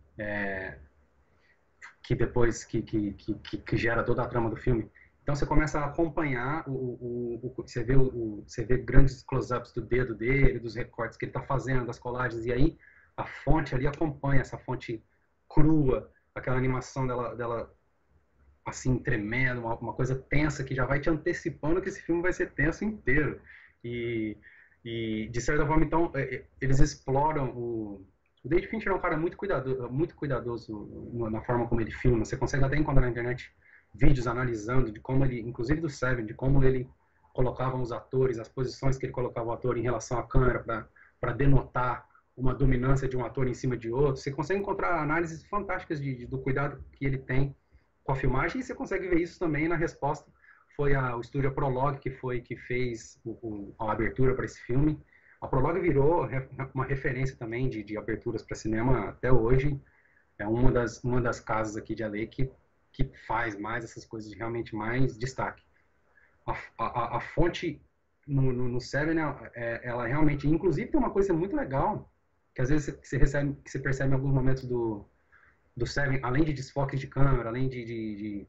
que depois que gera toda a trama do filme. Então você começa a acompanhar, você vê grandes close-ups do dedo dele, dos recortes que ele está fazendo, das colagens, e aí a fonte ali acompanha essa fonte crua, aquela animação dela assim, tremendo, uma coisa tensa que já vai te antecipando que esse filme vai ser tenso inteiro. E de certa forma, então, eles exploram o David Fincher é um cara muito cuidadoso na forma como ele filma. Você consegue até encontrar na internet vídeos analisando de como ele, inclusive do Seven, de como ele colocava os atores, as posições que ele colocava o ator em relação à câmera para denotar uma dominância de um ator em cima de outro. Você consegue encontrar análises fantásticas do cuidado que ele tem com a filmagem, e você consegue ver isso também na resposta. Foi o estúdio Prologue que fez a abertura para esse filme. A Prologue virou uma referência também de aberturas para cinema até hoje. É uma das casas aqui de LA que faz mais essas coisas de realmente mais destaque. A fonte no Seven, ela realmente, inclusive tem uma coisa muito legal, que às vezes você percebe em alguns momentos do Seven, além de desfoques de câmera, além de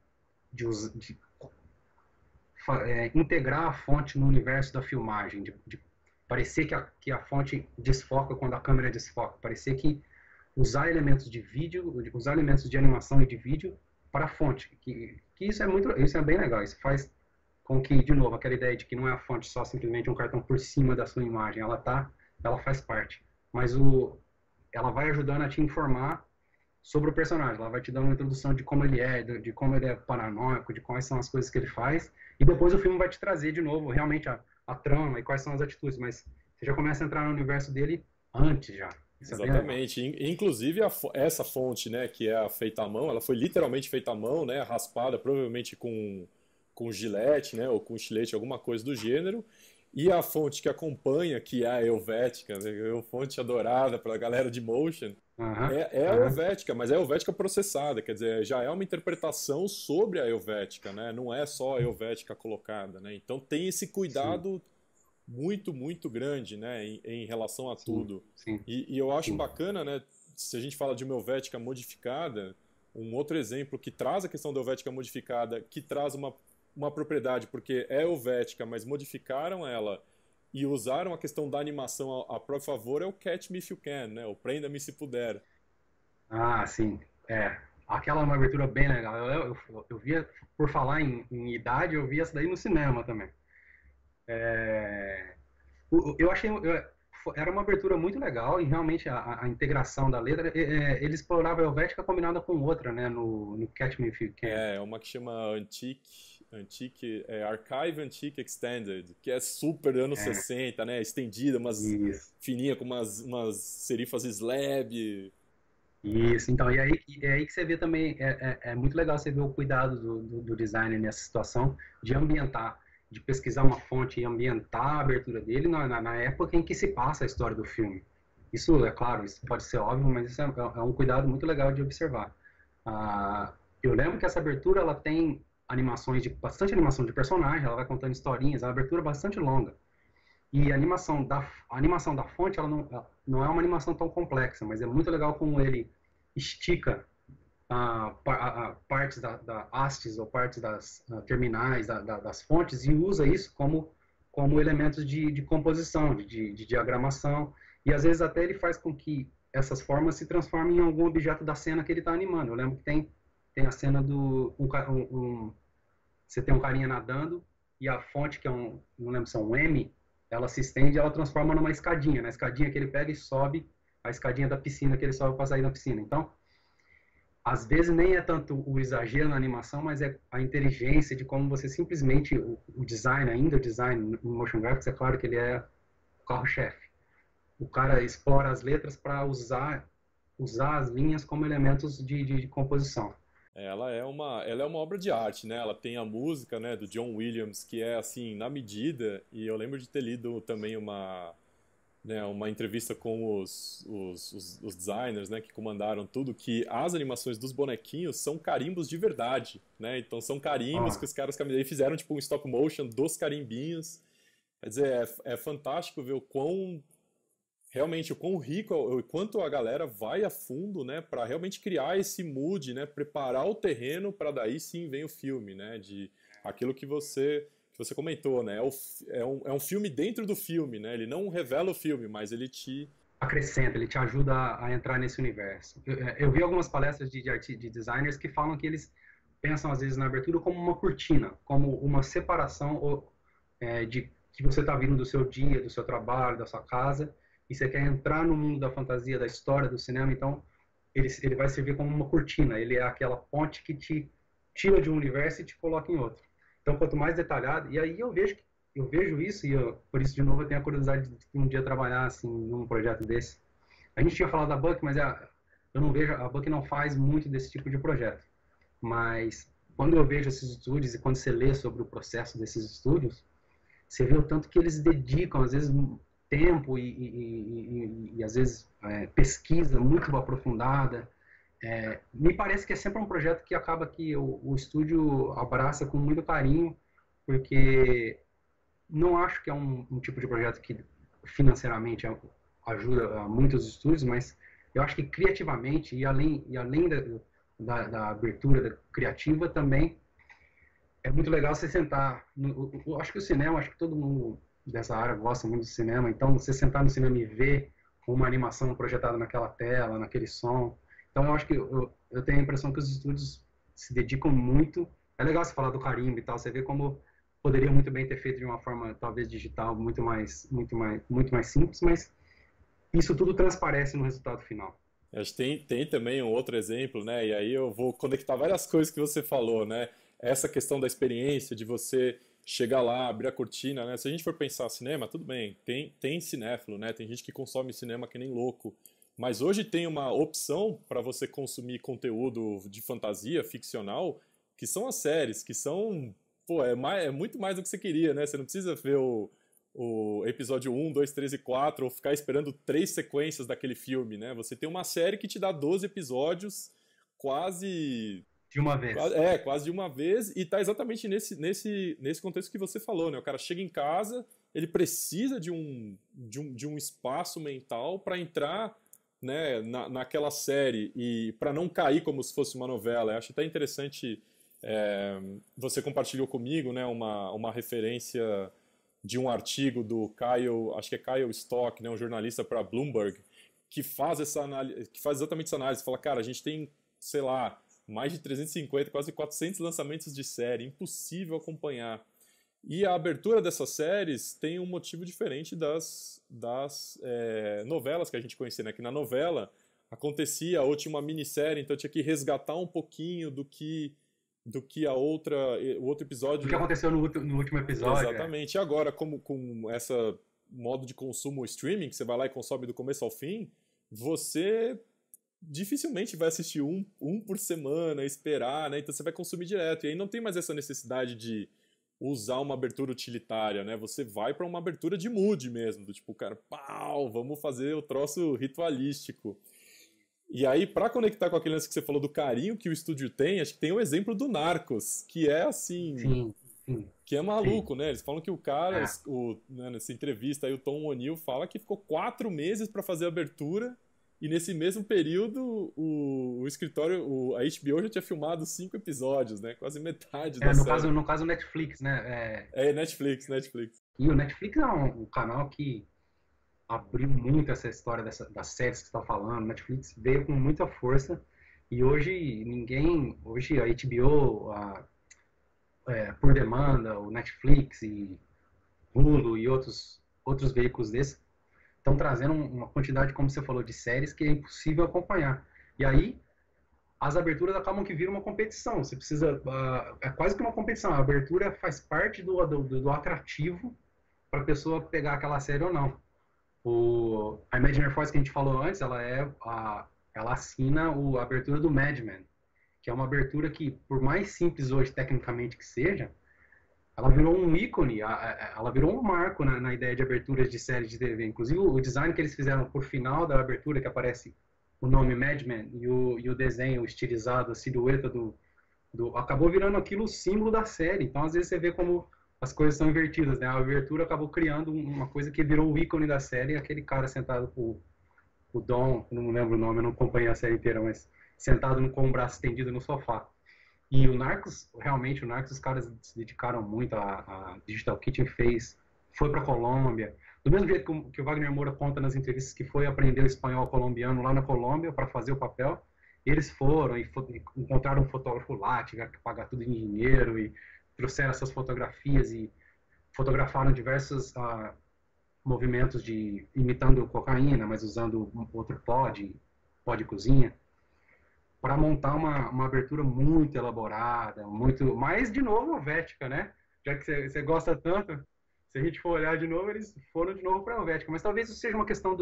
integrar a fonte no universo da filmagem, de parecer que a fonte desfoca quando a câmera desfoca, parecer que usar elementos de vídeo, usar elementos de animação e de vídeo para a fonte, que isso é bem legal. Isso faz com que, de novo, aquela ideia de que não é a fonte só simplesmente um cartão por cima da sua imagem, ela faz parte, mas ela vai ajudando a te informar sobre o personagem, ela vai te dando uma introdução de como ele é, de como ele é paranoico, de quais são as coisas que ele faz, e depois o filme vai te trazer de novo realmente a trama e quais são as atitudes, mas você já começa a entrar no universo dele antes já. Isso é bem legal. Exatamente. Inclusive essa fonte, né, que é a feita à mão, ela foi literalmente feita à mão, né, raspada provavelmente com gilete, né, ou com estilete, alguma coisa do gênero. E a fonte que acompanha, que é a Helvética, né, é uma fonte adorada pela galera de motion, Aham, é a aham, Helvética, mas é a Helvética processada, quer dizer, já é uma interpretação sobre a Helvética, né, não é só a Helvética colocada, né. Então tem esse sim, cuidado muito, muito grande, né, em relação a sim, tudo. sim, E eu acho sim. bacana, né, se a gente fala de uma Helvética modificada, um outro exemplo que traz a questão da Helvética modificada, que traz uma propriedade, porque é Helvética, mas modificaram ela e usaram a questão da animação a próprio favor, é o Catch Me If You Can, né, o Prenda-me Se Puder. Ah, sim. É. Aquela é uma abertura bem legal. Eu via, por falar em idade, eu vi essa daí no cinema também. É, eu achei. Era uma abertura muito legal e realmente a integração da letra. Ele explorava a Helvética combinada com outra, né? No Catch Me If You Can. É uma que chama Archive Antique Extended, que é super anos É, 60, né? Estendida, umas isso. fininha com umas serifas slab. Isso, então, é aí que você vê também, é muito legal você ver o cuidado do designer nessa situação de ambientar, de pesquisar uma fonte e ambientar a abertura dele na época em que se passa a história do filme. Isso, é claro, isso pode ser óbvio, mas isso é um cuidado muito legal de observar. Ah, eu lembro que essa abertura, ela tem bastante animação de personagem, ela vai contando historinhas, é uma abertura bastante longa. E a animação da fonte, ela não é uma animação tão complexa, mas é muito legal como ele estica partes da hastes ou partes das terminais das fontes e usa isso como elementos de composição, de diagramação. E às vezes até ele faz com que essas formas se transformem em algum objeto da cena que ele está animando. Eu lembro que tem a cena você tem um carinha nadando e a fonte, que é não lembro se é um M, ela se estende e ela transforma numa escadinha. Na escadinha que ele pega e sobe, a escadinha da piscina que ele sobe para sair da piscina. Então, às vezes nem é tanto o exagero na animação, mas é a inteligência de como você simplesmente, o design, ainda o design no motion graphics, é claro que ele é o carro-chefe. O cara explora as letras para usar as linhas como elementos de composição. Ela é uma obra de arte, né? Ela tem a música, né, do John Williams, que é assim, na medida, e eu lembro de ter lido também uma entrevista com os designers, né, que comandaram tudo, que as animações dos bonequinhos são carimbos de verdade, né? Então são carimbos Ó, que os caras e fizeram tipo um stop motion dos carimbinhos. Quer dizer, é fantástico ver realmente o quão rico, o quanto a galera vai a fundo, né, para realmente criar esse mood, né, preparar o terreno para daí sim vem o filme, né, de aquilo que você comentou, né, é um filme dentro do filme, né, ele não revela o filme, mas ele te acrescenta, ele te ajuda a entrar nesse universo. Eu vi algumas palestras de designers que falam que eles pensam às vezes na abertura como uma cortina, como uma separação de que você está vindo do seu dia, do seu trabalho, da sua casa, e você quer entrar no mundo da fantasia, da história, do cinema, então ele vai servir como uma cortina, ele é aquela ponte que te tira de um universo e te coloca em outro. Então, quanto mais detalhado, e aí eu vejo isso, por isso, de novo, eu tenho a curiosidade de um dia trabalhar assim, num projeto desse. A gente tinha falado da Buck, mas eu não vejo, a Buck não faz muito desse tipo de projeto. Mas quando eu vejo esses estúdios e quando você lê sobre o processo desses estúdios, você vê o tanto que eles dedicam, às vezes, tempo e às vezes, pesquisa muito aprofundada. Me parece que é sempre um projeto que acaba que o estúdio abraça com muito carinho, porque não acho que é um tipo de projeto que financeiramente ajuda a muitos estúdios, mas eu acho que criativamente e além da abertura criativa também é muito legal você sentar. Eu acho que o cinema, acho que todo mundo dessa área gosta muito do cinema, então você sentar no cinema e ver uma animação projetada naquela tela, naquele som. Então eu acho que eu tenho a impressão que os estúdios se dedicam muito. É legal você falar do carimbo e tal, você vê como poderia muito bem ter feito de uma forma talvez digital muito mais simples, mas isso tudo transparece no resultado final. acho que tem também um outro exemplo, né? E aí eu vou conectar várias coisas que você falou, né? Essa questão da experiência, de você chegar lá, abrir a cortina, né? Se a gente for pensar cinema, tudo bem, tem cinéfilo, né? Tem gente que consome cinema que nem louco. Mas hoje tem uma opção para você consumir conteúdo de fantasia, ficcional, que são as séries, que são, pô, é muito mais do que você queria, né? Você não precisa ver o episódio 1, 2, 3 e 4 ou ficar esperando 3 sequências daquele filme, né? Você tem uma série que te dá 12 episódios quase De uma vez. quase de uma vez, e tá exatamente nesse contexto que você falou, né? O cara chega em casa, ele precisa de um espaço mental para entrar, né, naquela série e para não cair como se fosse uma novela. Eu acho até interessante, você compartilhou comigo, né, uma referência de um artigo do Kyle, acho que é Kyle Stock, né, um jornalista para Bloomberg, que faz exatamente essa análise. Fala, cara, a gente tem, sei lá, mais de 350, quase 400 lançamentos de série, impossível acompanhar. E a abertura dessas séries tem um motivo diferente das novelas que a gente conhecia, né? Que na novela acontecia, ou tinha uma minissérie, então tinha que resgatar um pouquinho do que o outro episódio... O que aconteceu no último episódio. Exatamente. E agora, com esse modo de consumo streaming, que você vai lá e consome do começo ao fim, você dificilmente vai assistir um por semana, esperar, né? Então você vai consumir direto. E aí não tem mais essa necessidade de usar uma abertura utilitária, né? Você vai para uma abertura de mood mesmo, do tipo, cara, pau, vamos fazer o troço ritualístico. E aí, para conectar com aquele lance que você falou do carinho que o estúdio tem, acho que tem o exemplo do Narcos, que é assim... Sim. Que é maluco, né? Eles falam que o cara, É. nessa entrevista aí, o Tom O'Neill fala que ficou 4 meses para fazer a abertura. E nesse mesmo período, o escritório, a HBO já tinha filmado 5 episódios, né? Quase metade da série. No caso, Netflix, né? Netflix. E o Netflix é um canal que abriu muito essa história das séries que você está falando. O Netflix veio com muita força. E hoje a HBO, por demanda, o Netflix e Hulu e outros veículos desses, estão trazendo uma quantidade, como você falou, de séries que é impossível acompanhar. E aí, as aberturas acabam que viram uma competição. Você precisa... é quase que uma competição. A abertura faz parte do atrativo para a pessoa pegar aquela série ou não. A Imaginary Force que a gente falou antes, ela assina a abertura do Mad Men, que é uma abertura que, por mais simples hoje, tecnicamente, que seja, ela virou um ícone, ela virou um marco na ideia de aberturas de séries de TV. Inclusive, o design que eles fizeram por final da abertura, que aparece o nome Mad Men e o desenho estilizado, a silhueta acabou virando aquilo o símbolo da série. Então, às vezes, você vê como as coisas são invertidas, né? A abertura acabou criando uma coisa que virou o ícone da série, aquele cara sentado com o Dom, não lembro o nome, eu não acompanhei a série inteira, mas sentado com o braço estendido no sofá. E o Narcos, os caras se dedicaram muito, a Digital Kitchen foi para a Colômbia, do mesmo jeito que o Wagner Moura conta nas entrevistas que foi aprender o espanhol colombiano lá na Colômbia para fazer o papel. Eles foram e encontraram um fotógrafo lá, tiveram que pagar tudo em dinheiro e trouxeram essas fotografias e fotografaram diversos movimentos imitando cocaína, mas usando outro pó de cozinha, para montar uma abertura muito elaborada, mas de novo Helvética, né? Já que você gosta tanto, se a gente for olhar de novo, eles foram de novo para a Helvética, mas talvez isso seja uma questão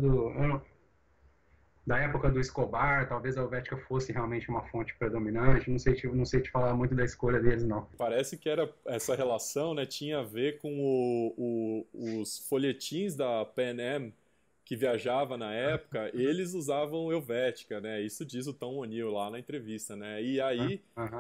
da época do Escobar, talvez a Helvética fosse realmente uma fonte predominante, não sei te falar muito da escolha deles, não. Parece que essa relação, né, tinha a ver com os folhetins da Pan Am, que viajava na época, eles usavam Helvética, né? Isso diz o Tom O'Neill lá na entrevista, né? E aí,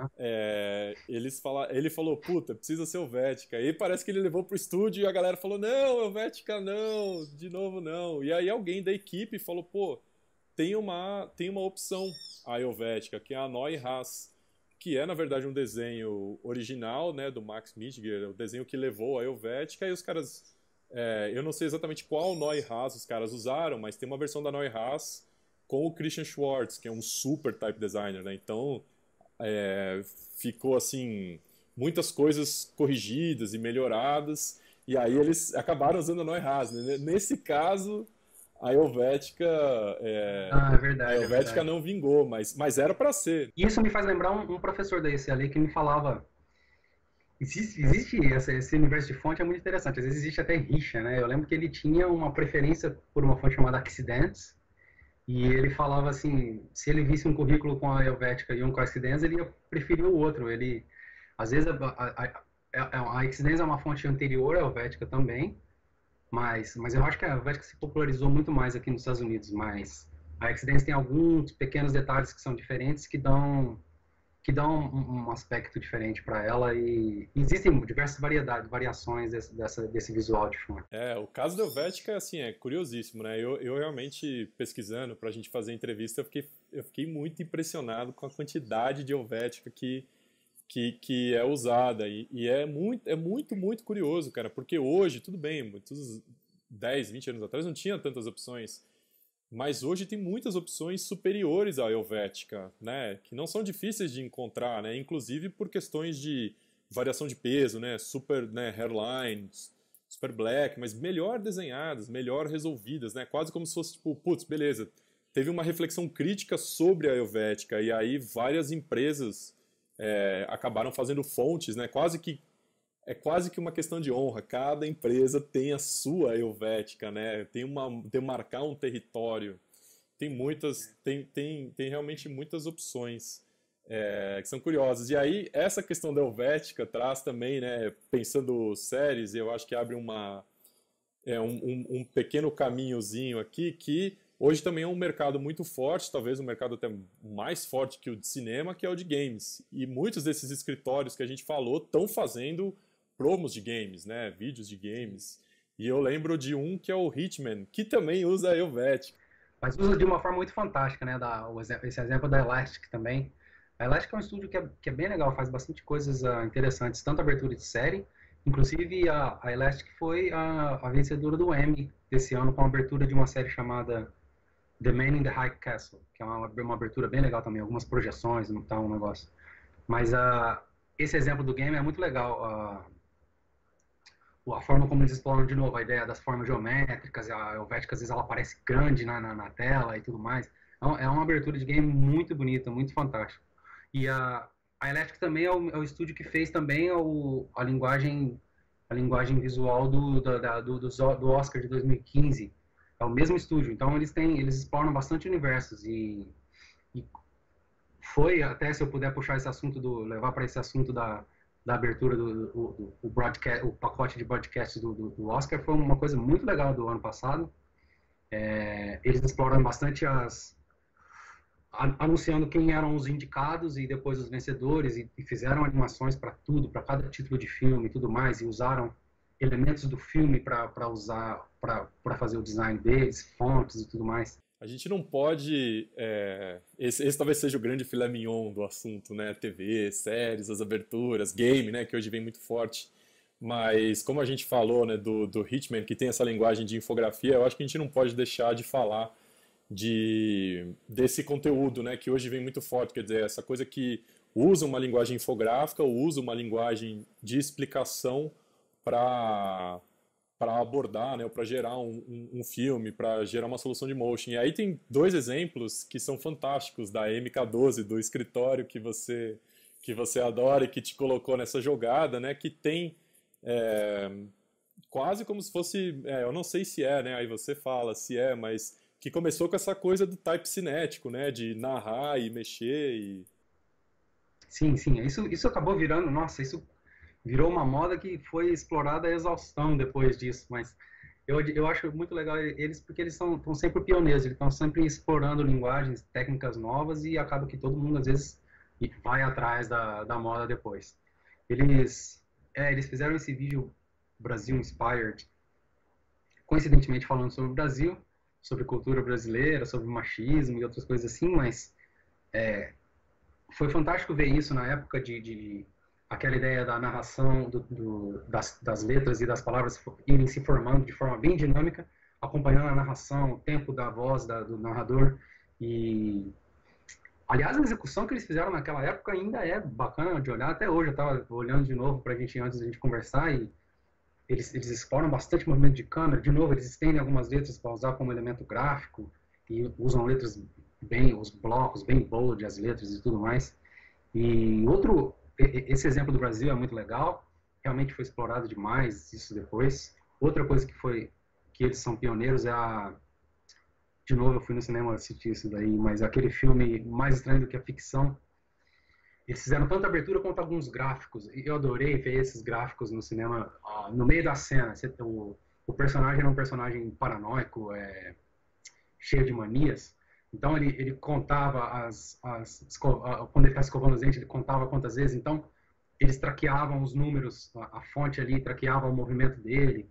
ele falou, puta, precisa ser Helvética. E parece que ele levou pro estúdio e a galera falou, não, Helvética não, de novo não. E aí alguém da equipe falou, pô, tem uma opção, a Helvética, que é a Neu Haas, que é, na verdade, um desenho original, né, do Max Michiger, o desenho que levou a Helvética, e os caras... eu não sei exatamente qual Neu Haas os caras usaram, mas tem uma versão da Neu Haas com o Christian Schwartz, que é um super type designer, né? Então, ficou assim, muitas coisas corrigidas e melhoradas, e aí eles acabaram usando a Neu Haas, né? Nesse caso, a Helvética, é verdade, a Helvética não vingou, mas era para ser. Isso me faz lembrar um professor da UCLA que me falava existe esse universo de fonte é muito interessante. Às vezes existe até rixa, né? Eu lembro que ele tinha uma preferência por uma fonte chamada Accidents, e ele falava assim, se ele visse um currículo com a Helvética e um com a Accidents, ele ia preferir o outro. Ele, às vezes, a Accidents é uma fonte anterior à Helvética também, mas eu acho que a Helvética se popularizou muito mais aqui nos Estados Unidos, mas a Accidents tem alguns pequenos detalhes que são diferentes que dão um aspecto diferente para ela e existem diversas variações desse visual de fonte. O caso da Helvética, assim, é curiosíssimo, né? Eu realmente, pesquisando para a gente fazer a entrevista, eu fiquei muito impressionado com a quantidade de Helvética que é usada. E é muito curioso, cara, porque hoje, tudo bem, muitos 10, 20 anos atrás não tinha tantas opções. Mas hoje tem muitas opções superiores à Helvética, né? Que não são difíceis de encontrar, né? Inclusive por questões de variação de peso, né? Super, né? Hairlines, super black, mas melhor desenhadas, melhor resolvidas, né? Quase como se fosse tipo, putz, beleza. Teve uma reflexão crítica sobre a Helvética e aí várias empresas acabaram fazendo fontes, né? É quase que uma questão de honra. Cada empresa tem a sua Helvética, né? Demarcar um território. Tem realmente muitas opções que são curiosas. E aí, essa questão da Helvética traz também, né? Pensando séries, eu acho que abre um pequeno caminhozinho aqui que hoje também é um mercado muito forte, talvez um mercado até mais forte que o de cinema, que é o de games. E muitos desses escritórios que a gente falou estão fazendo promos de games, né? Vídeos de games. E eu lembro de um que é o Hitman, que também usa a Helvética. Mas usa de uma forma muito fantástica, né? Esse exemplo da Elastic também. A Elastic é um estúdio que é bem legal, faz bastante coisas interessantes, tanto abertura de série, inclusive a Elastic foi a vencedora do Emmy desse ano com a abertura de uma série chamada The Man in the High Castle, que é uma abertura bem legal também, algumas projeções, não tá um negócio. Mas esse exemplo do game é muito legal. A forma como eles exploram de novo a ideia das formas geométricas, a Helvética às vezes ela parece grande na tela e tudo mais. É uma abertura de game muito bonita, muito fantástica. E a Elastic também é o estúdio que fez também a linguagem visual do Oscar de 2015. É o mesmo estúdio, então eles exploram bastante universos e foi até, se eu puder puxar esse assunto levar para esse assunto da abertura do broadcast, o pacote de broadcast do Oscar, foi uma coisa muito legal do ano passado. Eles exploram bastante anunciando quem eram os indicados e depois os vencedores e fizeram animações para tudo, para cada título de filme e tudo mais, e usaram elementos do filme para usar, para fazer o design deles, fontes e tudo mais. A gente não pode... esse talvez seja o grande filé mignon do assunto, né? TV, séries, as aberturas, game, né? Que hoje vem muito forte. Mas como a gente falou, né, do Hitman, que tem essa linguagem de infografia, eu acho que a gente não pode deixar de falar desse conteúdo, né? Que hoje vem muito forte. Quer dizer, essa coisa que usa uma linguagem infográfica ou usa uma linguagem de explicação para abordar, né, para gerar um filme, para gerar uma solução de motion. E aí tem dois exemplos que são fantásticos da MK12, do escritório que você adora e que te colocou nessa jogada, né, que tem quase como se fosse, eu não sei se né, aí você fala se mas que começou com essa coisa do type cinético, né, de narrar e mexer e... Sim, isso acabou virando, nossa, isso virou uma moda que foi explorada a exaustão depois disso, mas eu acho muito legal eles porque eles estão sempre pioneiros, eles estão sempre explorando linguagens, técnicas novas e acaba que todo mundo às vezes vai atrás da moda depois. Eles fizeram esse vídeo Brasil Inspired, coincidentemente falando sobre o Brasil, sobre cultura brasileira, sobre machismo e outras coisas assim, mas foi fantástico ver isso na época de aquela ideia da narração, das letras e das palavras irem se formando de forma bem dinâmica, acompanhando a narração, o tempo da voz do narrador. E, aliás, a execução que eles fizeram naquela época ainda é bacana de olhar. Até hoje eu estava olhando de novo para a gente, antes da gente conversar, e eles exploram bastante movimento de câmera. De novo, eles estendem algumas letras para usar como elemento gráfico e usam letras os blocos bem bold, as letras e tudo mais. E esse exemplo do Brasil é muito legal. realmente foi explorado demais isso depois. Outra coisa que eles são pioneiros de novo, eu fui no cinema assistir isso daí, mas aquele filme Mais Estranho do que a Ficção, eles fizeram tanto a abertura quanto alguns gráficos. E eu adorei ver esses gráficos no cinema, no meio da cena. O personagem era um personagem paranoico, cheio de manias. Então ele contava quando ele está escovando os dentes, ele contava quantas vezes. Então eles traqueavam os números, a fonte ali traqueava o movimento dele.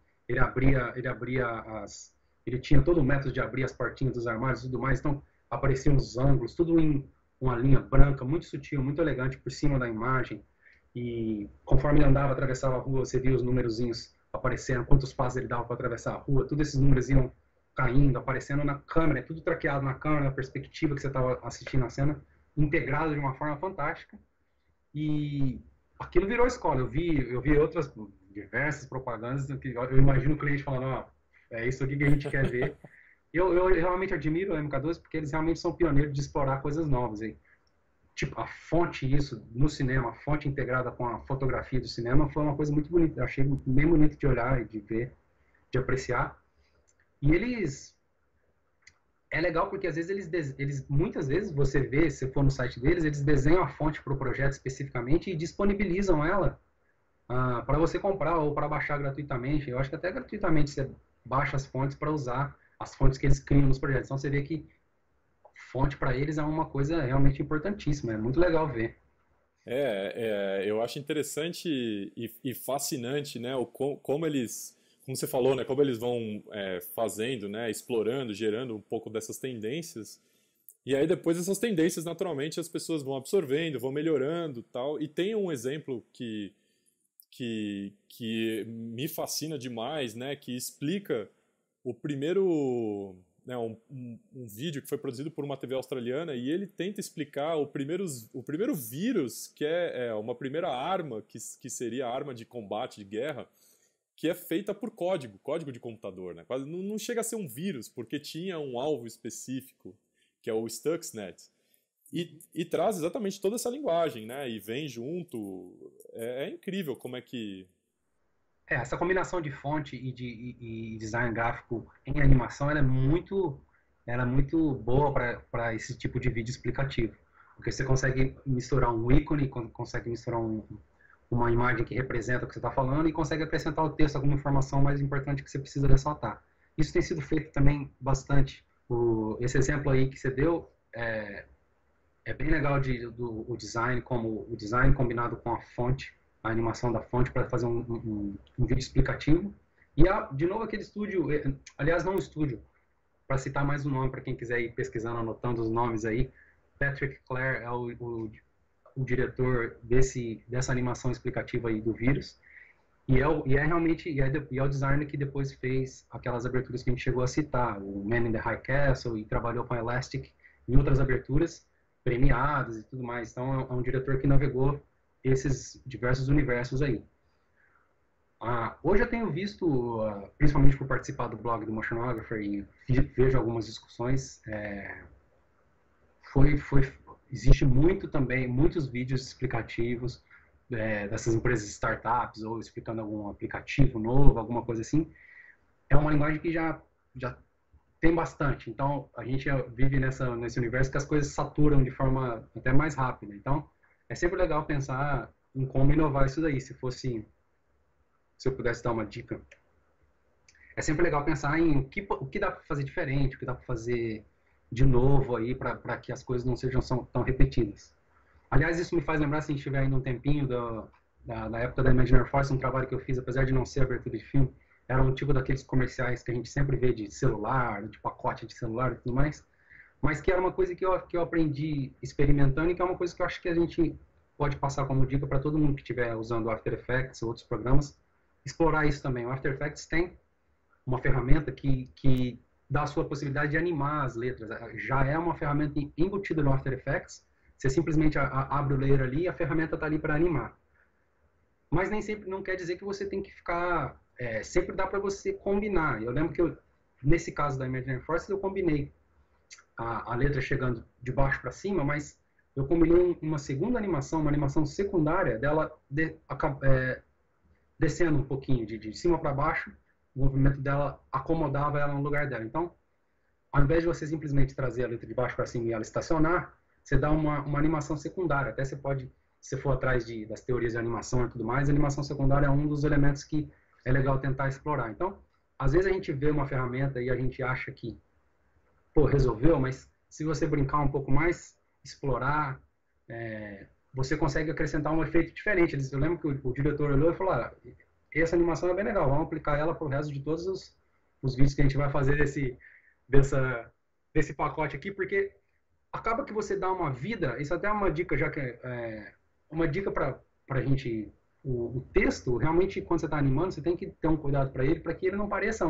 Ele tinha todo o método de abrir as portinhas dos armários e tudo mais. Então apareciam os ângulos, tudo em uma linha branca, muito sutil, muito elegante por cima da imagem. E conforme ele andava, atravessava a rua, você via os numerozinhos aparecendo, quantos passos ele dava para atravessar a rua. Todos esses números iam caindo, aparecendo na câmera, tudo traqueado na câmera, na perspectiva que você estava assistindo a cena, integrado de uma forma fantástica. E aquilo virou escola. Eu vi outras diversas propagandas que eu imagino o cliente falando, é isso aqui que a gente quer ver. Eu realmente admiro o MK2 porque eles realmente são pioneiros de explorar coisas novas. E, tipo, a fonte, isso, no cinema, a fonte integrada com a fotografia do cinema foi uma coisa muito bonita. Eu achei bem bonito de olhar e de ver, de apreciar. E eles... É legal porque às vezes muitas vezes você vê, se for no site deles, eles desenham a fonte para o projeto especificamente e disponibilizam ela para você comprar ou para baixar gratuitamente. Eu acho que até gratuitamente você baixa as fontes para usar as fontes que eles criam nos projetos. Então você vê que fonte para eles é uma coisa realmente importantíssima. É muito legal ver. Eu acho interessante e fascinante, né, como eles, como você falou, né, como eles vão fazendo, né, explorando, gerando um pouco dessas tendências. E aí depois essas tendências, naturalmente, as pessoas vão absorvendo, vão melhorando, tal. E tem um exemplo que me fascina demais, né, que explica o primeiro, né, um vídeo que foi produzido por uma TV australiana e ele tenta explicar o primeiro vírus, que é uma primeira arma, que seria a arma de combate, de guerra, que é feita por código de computador. Né? Não chega a ser um vírus, porque tinha um alvo específico, que é o Stuxnet. E traz exatamente toda essa linguagem, né? E vem junto. É incrível como é que... Essa combinação de fonte e design gráfico em animação ela é muito boa para esse tipo de vídeo explicativo. Porque você consegue misturar um ícone, consegue misturar uma imagem que representa o que você está falando e consegue acrescentar o texto, alguma informação mais importante que você precisa ressaltar. Isso tem sido feito também bastante. Esse exemplo aí que você deu é bem legal o design, como o design combinado com a fonte, a animação da fonte para fazer um vídeo explicativo. E, de novo, aquele estúdio, aliás, não um estúdio, para citar mais um nome para quem quiser ir pesquisando, anotando os nomes aí, Patrick Clare é o diretor dessa animação explicativa aí do vírus. E é o designer que depois fez aquelas aberturas que a gente chegou a citar, o Man in the High Castle, e trabalhou com Elastic em outras aberturas, premiadas e tudo mais. Então é um diretor que navegou esses diversos universos aí. Hoje eu tenho visto, principalmente por participar do blog do Motionographer e vejo algumas discussões, existe muitos vídeos explicativos dessas empresas startups ou explicando algum aplicativo novo, alguma coisa assim. É uma linguagem que já tem bastante. Então, a gente vive nesse universo que as coisas saturam de forma até mais rápida. Então, é sempre legal pensar em como inovar isso daí. Se eu pudesse dar uma dica, é sempre legal pensar em o que dá para fazer diferente, o que dá para fazer de novo aí para que as coisas não sejam tão repetidas. Aliás, isso me faz lembrar, se a gente tiver ainda um tempinho da época da Imagineer Force, um trabalho que eu fiz, apesar de não ser abertura de filme, era um tipo daqueles comerciais que a gente sempre vê de celular, de pacote de celular e tudo mais, mas que era uma coisa que eu aprendi experimentando e que é uma coisa que eu acho que a gente pode passar como dica para todo mundo que estiver usando o After Effects ou outros programas, explorar isso também. O After Effects tem uma ferramenta que dá a sua possibilidade de animar as letras. Já é uma ferramenta embutida no After Effects, você simplesmente abre o layer ali e a ferramenta está ali para animar. Mas nem sempre, não quer dizer que você tem que ficar... sempre dá para você combinar. Eu lembro que nesse caso da Imagineering Forces, eu combinei a letra chegando de baixo para cima, mas eu combinei uma segunda animação, uma animação secundária dela descendo um pouquinho, de cima para baixo, o movimento dela acomodava ela no lugar dela. Então, ao invés de você simplesmente trazer a letra de baixo para cima e ela estacionar, você dá uma animação secundária. Até você pode, se for atrás das teorias de animação e tudo mais, a animação secundária é um dos elementos que é legal tentar explorar. Então, às vezes a gente vê uma ferramenta e a gente acha que, pô, resolveu, mas se você brincar um pouco mais, explorar, você consegue acrescentar um efeito diferente. Eu lembro que o diretor olhou e falou, essa animação é bem legal, vamos aplicar ela para o resto de todos os vídeos que a gente vai fazer desse pacote aqui, porque acaba que você dá uma vida, isso até é uma dica, já que uma dica para a gente, o texto, realmente, quando você está animando, você tem que ter um cuidado para que ele não pareça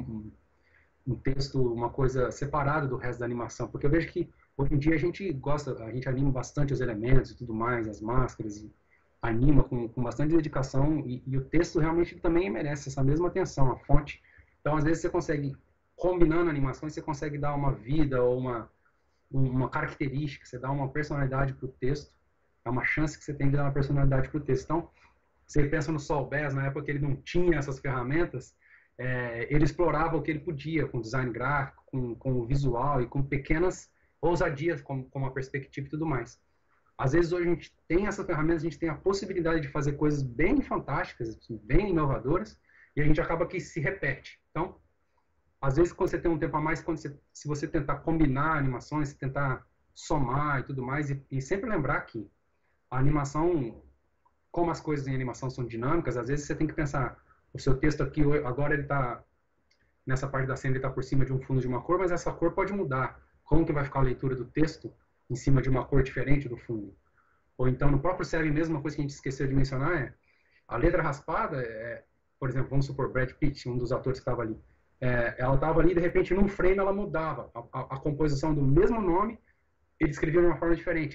um texto, uma coisa separada do resto da animação, porque eu vejo que hoje em dia a gente anima bastante os elementos e tudo mais, as máscaras, e anima com bastante dedicação, e o texto realmente também merece essa mesma atenção, a fonte. Então, às vezes você consegue, combinando animações, você consegue dar uma vida ou uma característica, você dá uma personalidade para o texto, é uma chance que você tem de dar uma personalidade para o texto. Então, você pensa no Saul Bass, na época que ele não tinha essas ferramentas, ele explorava o que ele podia, com design gráfico, com o visual e com pequenas ousadias, como a perspectiva e tudo mais. Às vezes hoje a gente tem essas ferramentas, a gente tem a possibilidade de fazer coisas bem fantásticas, bem inovadoras, e a gente acaba que se repete. Então, às vezes quando você tem um tempo a mais, se você tentar combinar animações, tentar somar e tudo mais, e sempre lembrar que a animação, como as coisas em animação são dinâmicas, às vezes você tem que pensar, o seu texto aqui, agora ele está, nessa parte da cena, ele está por cima de um fundo de uma cor, mas essa cor pode mudar. Como que vai ficar a leitura do texto em cima de uma cor diferente do fundo? Ou então, no próprio Seven mesmo, uma coisa que a gente esqueceu de mencionar a letra raspada, por exemplo, vamos supor, Brad Pitt, um dos atores que estava ali, ela estava ali, de repente, num frame ela mudava. A composição do mesmo nome, ele escrevia de uma forma diferente.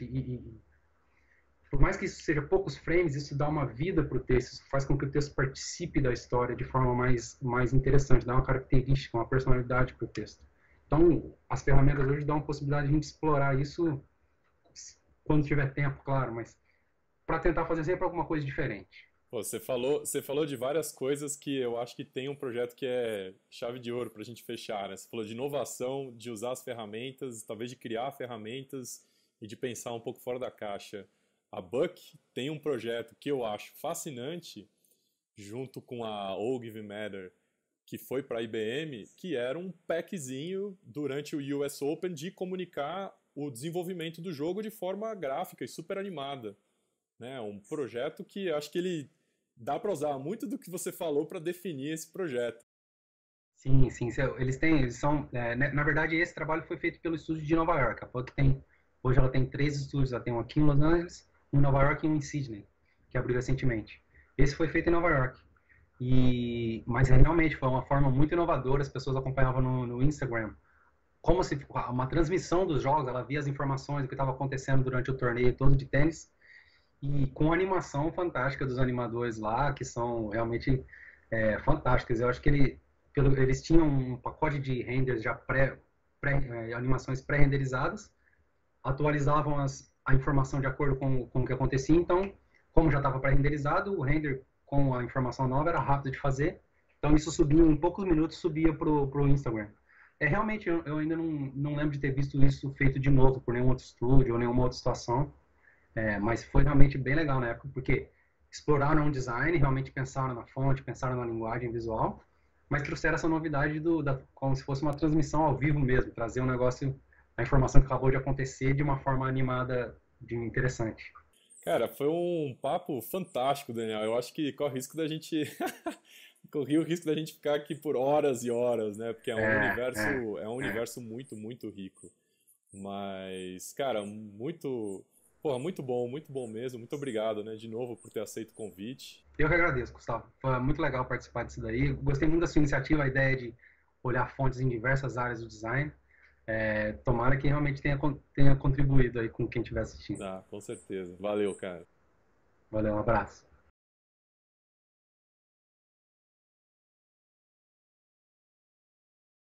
Por mais que isso seja poucos frames, isso dá uma vida para o texto, isso faz com que o texto participe da história de forma mais interessante, dá uma característica, uma personalidade para o texto. Então, as ferramentas hoje dão a possibilidade de a gente explorar isso quando tiver tempo, claro, mas para tentar fazer sempre alguma coisa diferente. Pô, você falou de várias coisas que eu acho que tem um projeto que é chave de ouro para a gente fechar, né? Você falou de inovação, de usar as ferramentas, talvez de criar ferramentas e de pensar um pouco fora da caixa. A Buck tem um projeto que eu acho fascinante, junto com a All Give Matter, que foi para a IBM, que era um packzinho durante o US Open de comunicar o desenvolvimento do jogo de forma gráfica e super animada. Né? Um projeto que acho que ele dá para usar muito do que você falou para definir esse projeto. Sim, sim, eles são, na verdade esse trabalho foi feito pelo estúdio de Nova York. A Puck hoje ela tem 3 estúdios, ela tem um aqui em Los Angeles, um em Nova York e um em Sydney, que abriu recentemente. Esse foi feito em Nova York. Mas realmente foi uma forma muito inovadora, as pessoas acompanhavam no Instagram, como se uma transmissão dos jogos, ela via as informações do que estava acontecendo durante o torneio todo de tênis, e com a animação fantástica dos animadores lá, que são realmente fantásticas. Eu acho que eles tinham um pacote de renders já animações pré-renderizadas, atualizavam a informação de acordo com o que acontecia. Então, como já estava pré-renderizado, o render com a informação nova era rápido de fazer. Então, isso subia, em poucos minutos, subia para o Instagram. Realmente, eu ainda não lembro de ter visto isso feito de novo por nenhum outro estúdio ou nenhuma outra situação. Mas foi realmente bem legal na época, porque exploraram o design, realmente pensaram na fonte, pensaram na linguagem visual, mas trouxeram essa novidade como se fosse uma transmissão ao vivo mesmo, trazer um negócio, a informação que acabou de acontecer de uma forma animada, interessante. Cara, foi um papo fantástico, Daniel. Eu acho que corre o risco da gente corri o risco da gente ficar aqui por horas e horas, né? Porque é um universo muito, muito rico. Mas, cara, muito bom mesmo. Muito obrigado, né, de novo por ter aceito o convite. Eu que agradeço, Gustavo. Foi muito legal participar disso daí. Gostei muito da sua iniciativa, a ideia de olhar fontes em diversas áreas do design. Tomara que realmente tenha contribuído aí com quem estiver assistindo. Ah, com certeza. Valeu, cara. Valeu, um abraço.